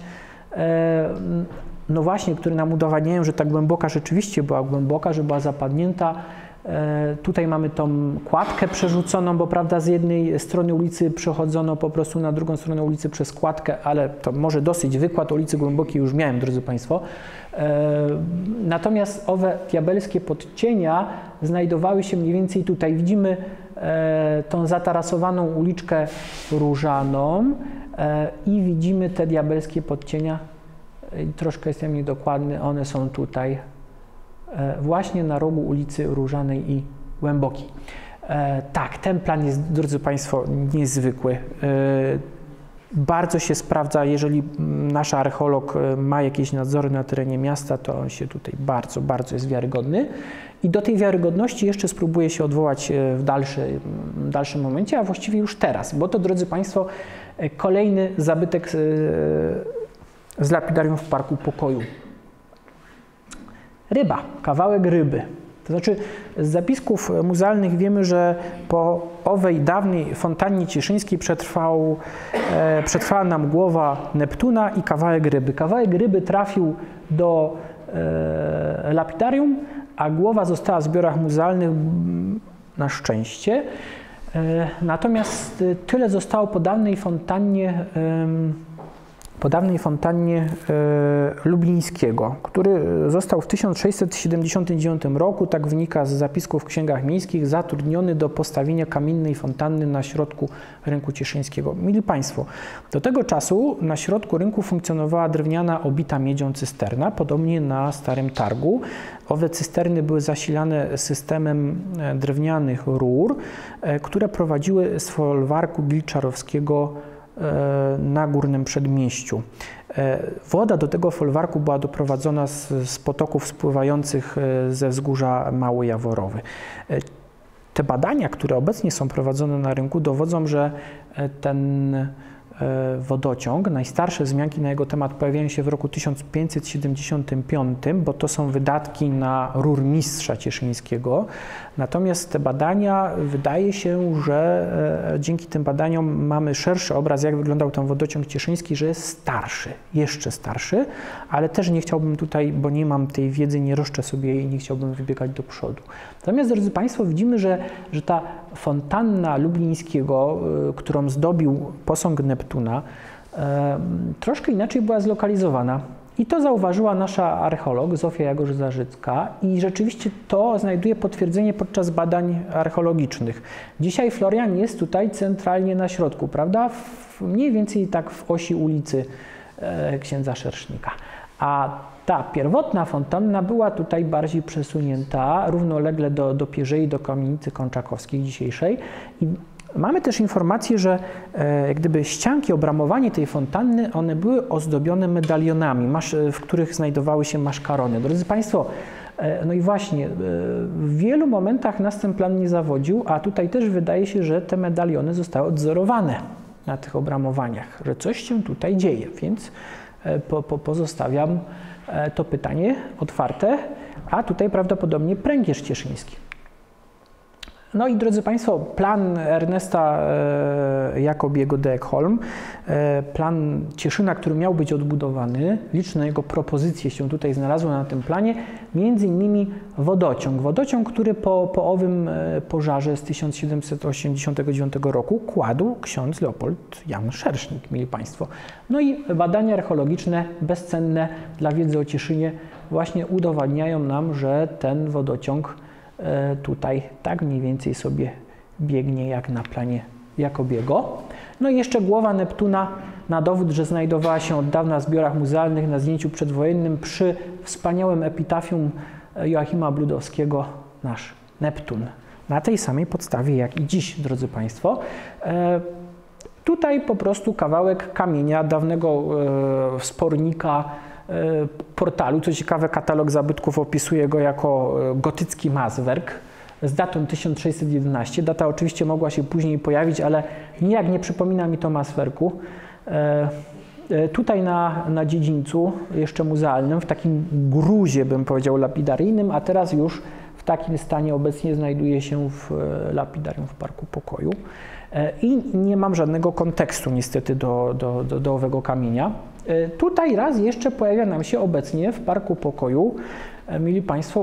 no właśnie, które nam udowadniają, że ta Głęboka rzeczywiście była głęboka, że była zapadnięta. Tutaj mamy tą kładkę przerzuconą, bo prawda, z jednej strony ulicy przechodzono po prostu na drugą stronę ulicy przez kładkę, ale to może dosyć wykład ulicy Głębokiej już miałem, drodzy Państwo. Natomiast owe diabelskie podcienia znajdowały się mniej więcej tutaj. Widzimy tą zatarasowaną uliczkę Różaną i widzimy te diabelskie podcienia. Troszkę jestem niedokładny, one są tutaj właśnie na rogu ulicy Różanej i Głębokiej. Tak, ten plan jest, drodzy Państwo, niezwykły. Bardzo się sprawdza, jeżeli nasz archeolog ma jakieś nadzory na terenie miasta, to on się tutaj bardzo jest wiarygodny. I do tej wiarygodności jeszcze spróbuję się odwołać w dalszym momencie, a właściwie już teraz, bo to, drodzy Państwo, kolejny zabytek z lapidarium w Parku Pokoju. Ryba, kawałek ryby. To znaczy, z zapisków muzealnych wiemy, że po owej dawnej fontannie cieszyńskiej przetrwała nam głowa Neptuna i kawałek ryby. Kawałek ryby trafił do lapidarium, a głowa została w zbiorach muzealnych na szczęście. Natomiast tyle zostało po dawnej fontannie Lublińskiego, który został w 1679 roku, tak wynika z zapisków w księgach miejskich, zatrudniony do postawienia kamiennej fontanny na środku rynku cieszyńskiego. Mili Państwo, do tego czasu na środku rynku funkcjonowała drewniana obita miedzią cysterna, podobnie na Starym Targu. Owe cysterny były zasilane systemem drewnianych rur, które prowadziły z folwarku Bilczarowskiego na Górnym Przedmieściu. Woda do tego folwarku była doprowadzona z potoków spływających ze wzgórza Mały Jaworowy. Te badania, które obecnie są prowadzone na rynku, dowodzą, że ten wodociąg, najstarsze wzmianki na jego temat pojawiają się w roku 1575, bo to są wydatki na rurmistrza cieszyńskiego. Natomiast te badania, wydaje się, że dzięki tym badaniom mamy szerszy obraz, jak wyglądał ten wodociąg cieszyński, że jest starszy, jeszcze starszy, ale też nie chciałbym tutaj, bo nie mam tej wiedzy, nie roszczę sobie jej i nie chciałbym wybiegać do przodu. Natomiast, drodzy Państwo, widzimy, że ta fontanna Lublińskiego, którą zdobił posąg Neptuna, troszkę inaczej była zlokalizowana. I to zauważyła nasza archeolog Zofia Jagosz-Zarzycka i rzeczywiście to znajduje potwierdzenie podczas badań archeologicznych. Dzisiaj Florian jest tutaj centralnie na środku, prawda? Mniej więcej tak w osi ulicy księdza Szersznika. A ta pierwotna fontanna była tutaj bardziej przesunięta, równolegle do Pierzei, do kamienicy Konczakowskiej dzisiejszej. I mamy też informację, że jak gdyby ścianki, obramowanie tej fontanny, one były ozdobione medalionami, w których znajdowały się maszkarony. Drodzy Państwo, no i właśnie, w wielu momentach nas ten plan nie zawodził, a tutaj też wydaje się, że te medaliony zostały odzorowane na tych obramowaniach, że coś się tutaj dzieje, więc pozostawiam to pytanie otwarte, a tutaj prawdopodobnie pręgierz cieszyński. No i drodzy Państwo, plan Ernesta Jacobiego de Ekholm, plan Cieszyna, który miał być odbudowany, liczne jego propozycje się tutaj znalazły na tym planie, między innymi wodociąg. Wodociąg, który po owym pożarze z 1789 roku kładł ksiądz Leopold Jan Szersznik, mili Państwo. No i badania archeologiczne, bezcenne dla wiedzy o Cieszynie, właśnie udowadniają nam, że ten wodociąg tutaj tak mniej więcej sobie biegnie jak na planie Jacobiego. No i jeszcze głowa Neptuna na dowód, że znajdowała się od dawna w zbiorach muzealnych na zdjęciu przedwojennym przy wspaniałym epitafium Joachima Bludowskiego, nasz Neptun. na tej samej podstawie jak i dziś, drodzy Państwo. Tutaj po prostu kawałek kamienia dawnego wspornika portalu. Co ciekawe, katalog zabytków opisuje go jako gotycki mazwerk z datą 1611. Data oczywiście mogła się później pojawić, ale nijak nie przypomina mi to mazwerku. Tutaj na dziedzińcu, jeszcze muzealnym, w takim gruzie, bym powiedział, lapidaryjnym, a teraz już w takim stanie obecnie znajduje się w lapidarium w Parku Pokoju. I nie mam żadnego kontekstu niestety do owego kamienia. Tutaj raz jeszcze pojawia nam się obecnie w Parku Pokoju, mili Państwo,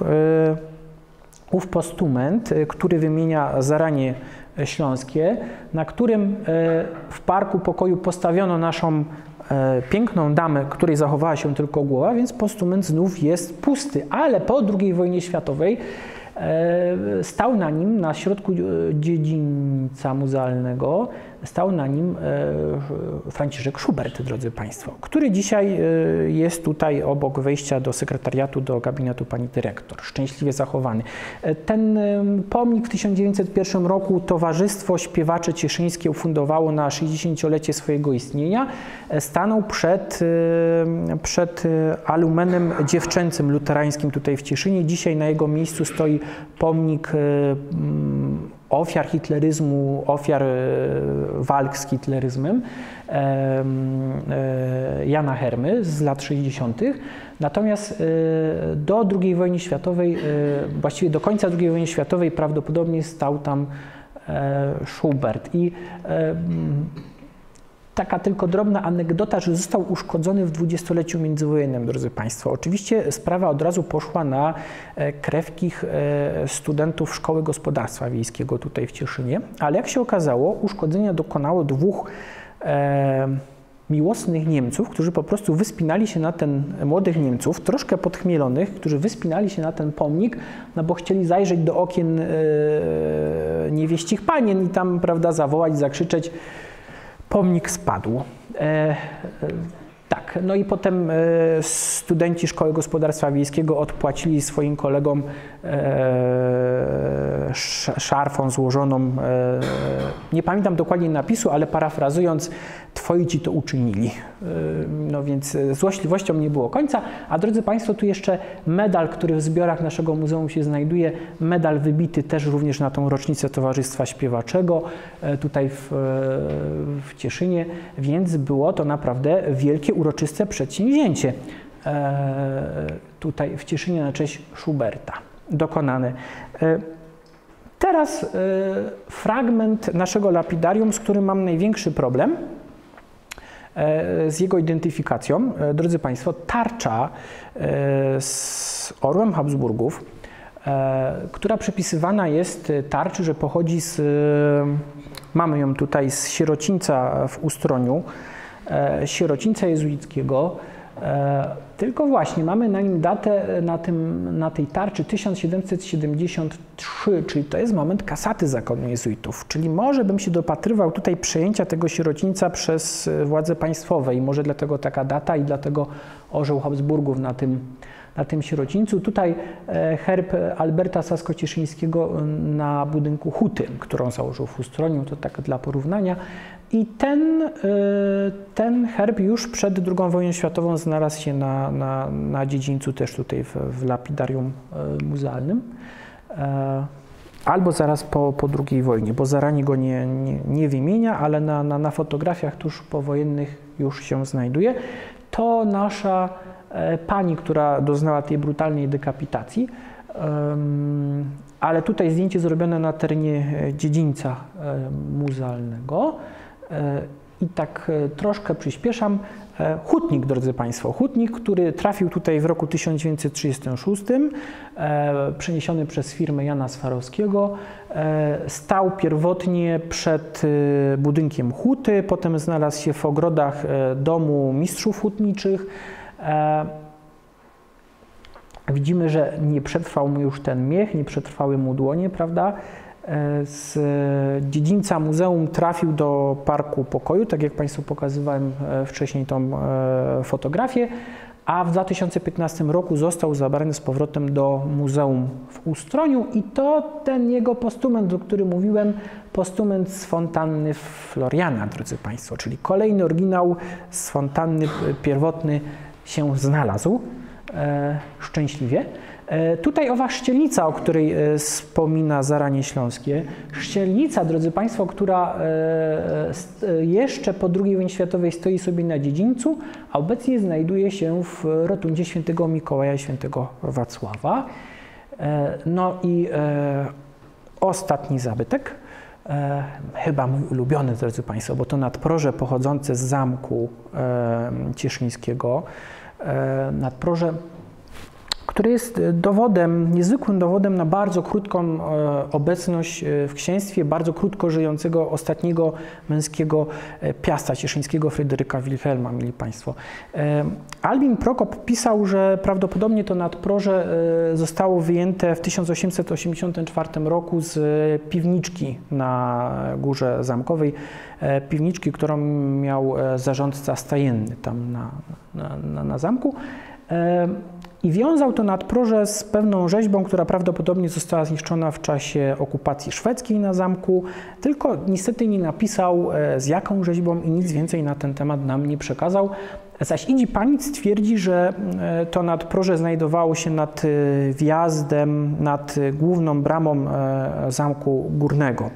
ów postument, który wymienia zaranie śląskie, na którym w Parku Pokoju postawiono naszą piękną damę, której zachowała się tylko głowa, więc postument znów jest pusty, ale po II wojnie światowej stał na nim, na środku dziedzińca muzealnego, stał na nim Franciszek Schubert, drodzy Państwo, który dzisiaj jest tutaj obok wejścia do sekretariatu, do gabinetu pani dyrektor, szczęśliwie zachowany. Ten pomnik w 1901 roku Towarzystwo Śpiewacze Cieszyńskie ufundowało na 60-lecie swojego istnienia. Stanął przed alumenem dziewczęcym luterańskim tutaj w Cieszynie. Dzisiaj na jego miejscu stoi pomnik ofiar hitleryzmu, ofiar walk z hitleryzmem Jana Hermy z lat 60. Natomiast do II wojny światowej, właściwie do końca II wojny światowej prawdopodobnie stał tam Schubert. I taka tylko drobna anegdota, że został uszkodzony w dwudziestoleciu międzywojennym, drodzy Państwo. Oczywiście sprawa od razu poszła na krewkich studentów Szkoły Gospodarstwa Wiejskiego tutaj w Cieszynie, ale jak się okazało, uszkodzenia dokonało dwóch miłosnych Niemców, którzy po prostu wyspinali się na ten, młodych Niemców, troszkę podchmielonych, którzy wyspinali się na ten pomnik, no bo chcieli zajrzeć do okien niewieścich panien i tam, prawda, zawołać, zakrzyczeć. Pomnik spadł. Tak, no i potem studenci Szkoły Gospodarstwa Wiejskiego odpłacili swoim kolegom szarfą złożoną, nie pamiętam dokładnie napisu, ale parafrazując, twoi ci to uczynili. No więc złośliwością nie było końca. A drodzy Państwo, tu jeszcze medal, który w zbiorach naszego muzeum się znajduje, medal wybity też również na tą rocznicę Towarzystwa Śpiewaczego tutaj w Cieszynie, więc było to naprawdę wielkie, uroczyste przedsięwzięcie tutaj w Cieszynie na cześć Schuberta dokonane. Teraz fragment naszego lapidarium, z którym mam największy problem, z jego identyfikacją. Drodzy Państwo, tarcza z orłem Habsburgów, która przypisywana jest tarczy, że pochodzi z, mamy ją tutaj z sierocińca w Ustroniu, sierocińca jezuickiego, tylko właśnie mamy na nim datę, na tej tarczy 1773, czyli to jest moment kasaty zakonu jezuitów, czyli może bym się dopatrywał tutaj przejęcia tego sierocińca przez władze państwowe i może dlatego taka data i dlatego orzeł Habsburgów na tym sierocińcu. Tutaj herb Alberta Sasko-Cieszyńskiego na budynku huty, którą założył w Ustroniu, to tak dla porównania. I ten herb już przed II wojną światową znalazł się na dziedzińcu też tutaj w lapidarium muzealnym. Albo zaraz po II wojnie, bo zaranie go nie wymienia, ale na fotografiach tuż powojennych już się znajduje. To nasza pani, która doznała tej brutalnej dekapitacji, ale tutaj zdjęcie zrobione na terenie dziedzińca muzealnego. I tak troszkę przyspieszam. Hutnik, drodzy Państwo, hutnik, który trafił tutaj w roku 1936, przeniesiony przez firmę Jana Swarowskiego, stał pierwotnie przed budynkiem huty, potem znalazł się w ogrodach domu mistrzów hutniczych. Widzimy, że nie przetrwał mu już ten miech, nie przetrwały mu dłonie, prawda? Z dziedzińca muzeum trafił do Parku Pokoju, tak jak Państwu pokazywałem wcześniej tą fotografię, a w 2015 roku został zabrany z powrotem do muzeum w Ustroniu i to ten jego postument, o którym mówiłem, postument z fontanny Floriana, drodzy Państwo, czyli kolejny oryginał z fontanny pierwotny się znalazł, szczęśliwie. Tutaj owa szczelnica, o której wspomina Zaranie Śląskie, szczelnica, drodzy Państwo, która jeszcze po II wojnie światowej stoi sobie na dziedzińcu, a obecnie znajduje się w rotundzie świętego Mikołaja i świętego Wacława. No i ostatni zabytek, chyba mój ulubiony, drodzy Państwo, bo to nadproże pochodzące z zamku cieszyńskiego, nadproże, które jest dowodem, niezwykłym dowodem na bardzo krótką obecność w księstwie, bardzo krótko żyjącego ostatniego męskiego piasta cieszyńskiego, Fryderyka Wilhelma, mili Państwo. Albin Prokop pisał, że prawdopodobnie to nadproże zostało wyjęte w 1884 roku z piwniczki na Górze Zamkowej, piwniczki, którą miał zarządca stajenny tam na zamku. I wiązał to nadproże z pewną rzeźbą, która prawdopodobnie została zniszczona w czasie okupacji szwedzkiej na zamku, tylko niestety nie napisał z jaką rzeźbą i nic więcej na ten temat nam nie przekazał. Zaś Idzi Panic twierdzi, że to nadproże znajdowało się nad wjazdem, nad główną bramą zamku górnego.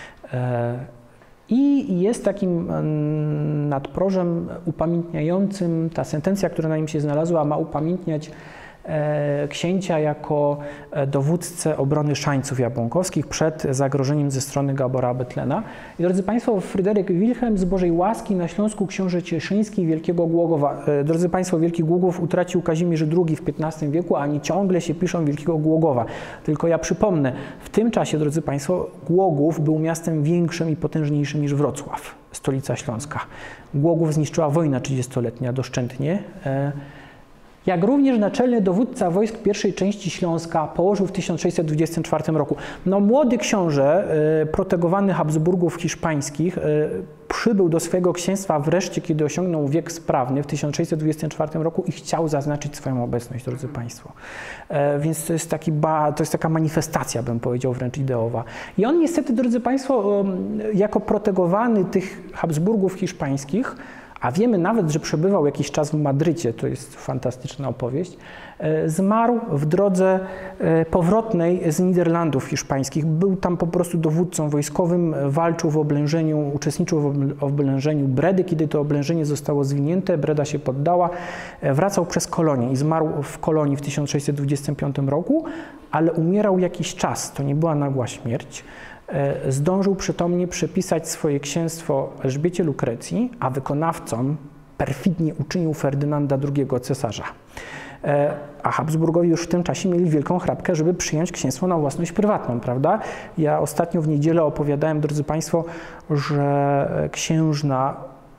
I jest takim nadprożem upamiętniającym, ta sentencja, która na nim się znalazła, ma upamiętniać księcia jako dowódcę obrony Szańców Jabłonkowskich przed zagrożeniem ze strony Gabora Bethlena. I drodzy Państwo, Fryderyk Wilhelm z Bożej łaski na Śląsku książę cieszyński Wielkiego Głogowa. Drodzy Państwo, Wielki Głogów utracił Kazimierz II w XV wieku, a nie ciągle się piszą Wielkiego Głogowa. Tylko ja przypomnę, w tym czasie, drodzy Państwo, Głogów był miastem większym i potężniejszym niż Wrocław, stolica Śląska. Głogów zniszczyła wojna 30-letnia doszczętnie. Jak również naczelny dowódca wojsk pierwszej części Śląska położył w 1624 roku. No, młody książę, protegowany Habsburgów hiszpańskich, przybył do swojego księstwa wreszcie, kiedy osiągnął wiek sprawny w 1624 roku i chciał zaznaczyć swoją obecność, drodzy Państwo. Więc to jest taka manifestacja, bym powiedział, wręcz ideowa. I on niestety, drodzy Państwo, jako protegowany tych Habsburgów hiszpańskich, a wiemy nawet, że przebywał jakiś czas w Madrycie, to jest fantastyczna opowieść, zmarł w drodze powrotnej z Niderlandów hiszpańskich. Był tam po prostu dowódcą wojskowym, walczył w oblężeniu, uczestniczył w oblężeniu Bredy. Kiedy to oblężenie zostało zwinięte, Breda się poddała, wracał przez Kolonię i zmarł w Kolonii w 1625 roku, ale umierał jakiś czas, to nie była nagła śmierć. Zdążył przytomnie przepisać swoje księstwo Elżbiecie Lukrecji, a wykonawcą perfidnie uczynił Ferdynanda II, cesarza. A Habsburgowie już w tym czasie mieli wielką chrapkę, żeby przyjąć księstwo na własność prywatną, prawda? Ja ostatnio w niedzielę opowiadałem, drodzy Państwo, że księżna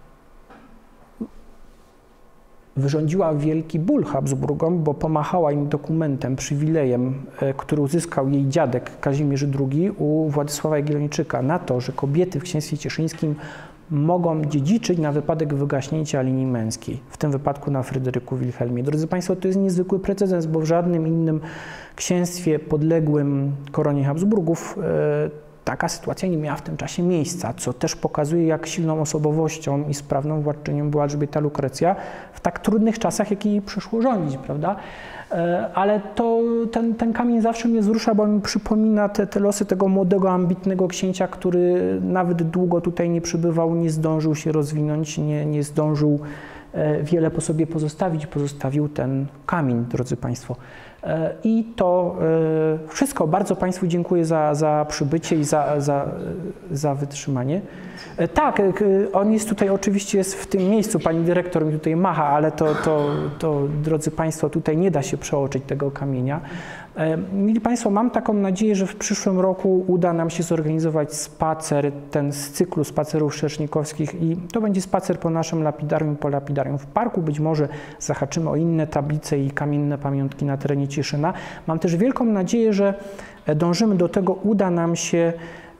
wyrządziła wielki ból Habsburgom, bo pomachała im dokumentem, przywilejem, który uzyskał jej dziadek Kazimierz II u Władysława Jagiellończyka na to, że kobiety w księstwie cieszyńskim mogą dziedziczyć na wypadek wygaśnięcia linii męskiej, w tym wypadku na Fryderyku Wilhelmie. Drodzy Państwo, to jest niezwykły precedens, bo w żadnym innym księstwie podległym koronie Habsburgów taka sytuacja nie miała w tym czasie miejsca, co też pokazuje, jak silną osobowością i sprawną władczynią była Elżbieta Lukrecja w tak trudnych czasach, jak jej przyszło rządzić, prawda? Ale ten kamień zawsze mnie wzrusza, bo mi przypomina te losy tego młodego, ambitnego księcia, który nawet długo tutaj nie przebywał, nie zdążył się rozwinąć, nie zdążył wiele po sobie pozostawić. Pozostawił ten kamień, drodzy Państwo. I to wszystko. Bardzo Państwu dziękuję za przybycie i za wytrzymanie. Tak, on jest tutaj, oczywiście jest w tym miejscu, pani dyrektor mi tutaj macha, ale to drodzy Państwo, tutaj nie da się przeoczyć tego kamienia. Mili Państwo, mam taką nadzieję, że w przyszłym roku uda nam się zorganizować spacer, ten z cyklu spacerów szersznikowskich i to będzie spacer po naszym lapidarium, po lapidarium w parku. Być może zahaczymy o inne tablice i kamienne pamiątki na terenie Cieszyna. Mam też wielką nadzieję, że dążymy do tego, uda nam się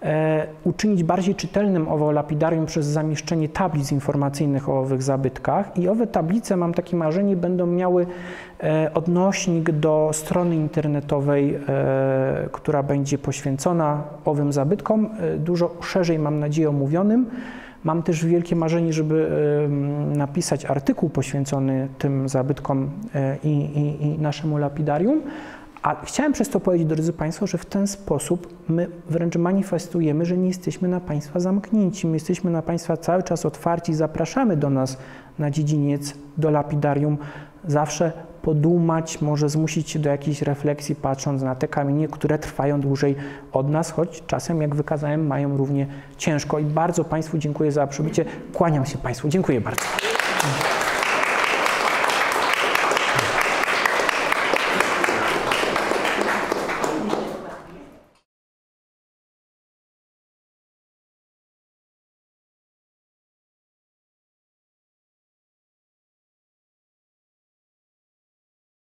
uczynić bardziej czytelnym owo lapidarium przez zamieszczenie tablic informacyjnych o owych zabytkach i owe tablice, mam takie marzenie, będą miały odnośnik do strony internetowej, która będzie poświęcona owym zabytkom, dużo szerzej, mam nadzieję, omówionym. Mam też wielkie marzenie, żeby napisać artykuł poświęcony tym zabytkom i naszemu lapidarium. A chciałem przez to powiedzieć, drodzy Państwo, że w ten sposób my wręcz manifestujemy, że nie jesteśmy na Państwa zamknięci. My jesteśmy na Państwa cały czas otwarci, zapraszamy do nas na dziedziniec, do lapidarium. Zawsze podumać, może zmusić się do jakiejś refleksji, patrząc na te kamienie, które trwają dłużej od nas, choć czasem, jak wykazałem, mają równie ciężko. I bardzo Państwu dziękuję za przybycie. Kłaniam się Państwu. Dziękuję bardzo.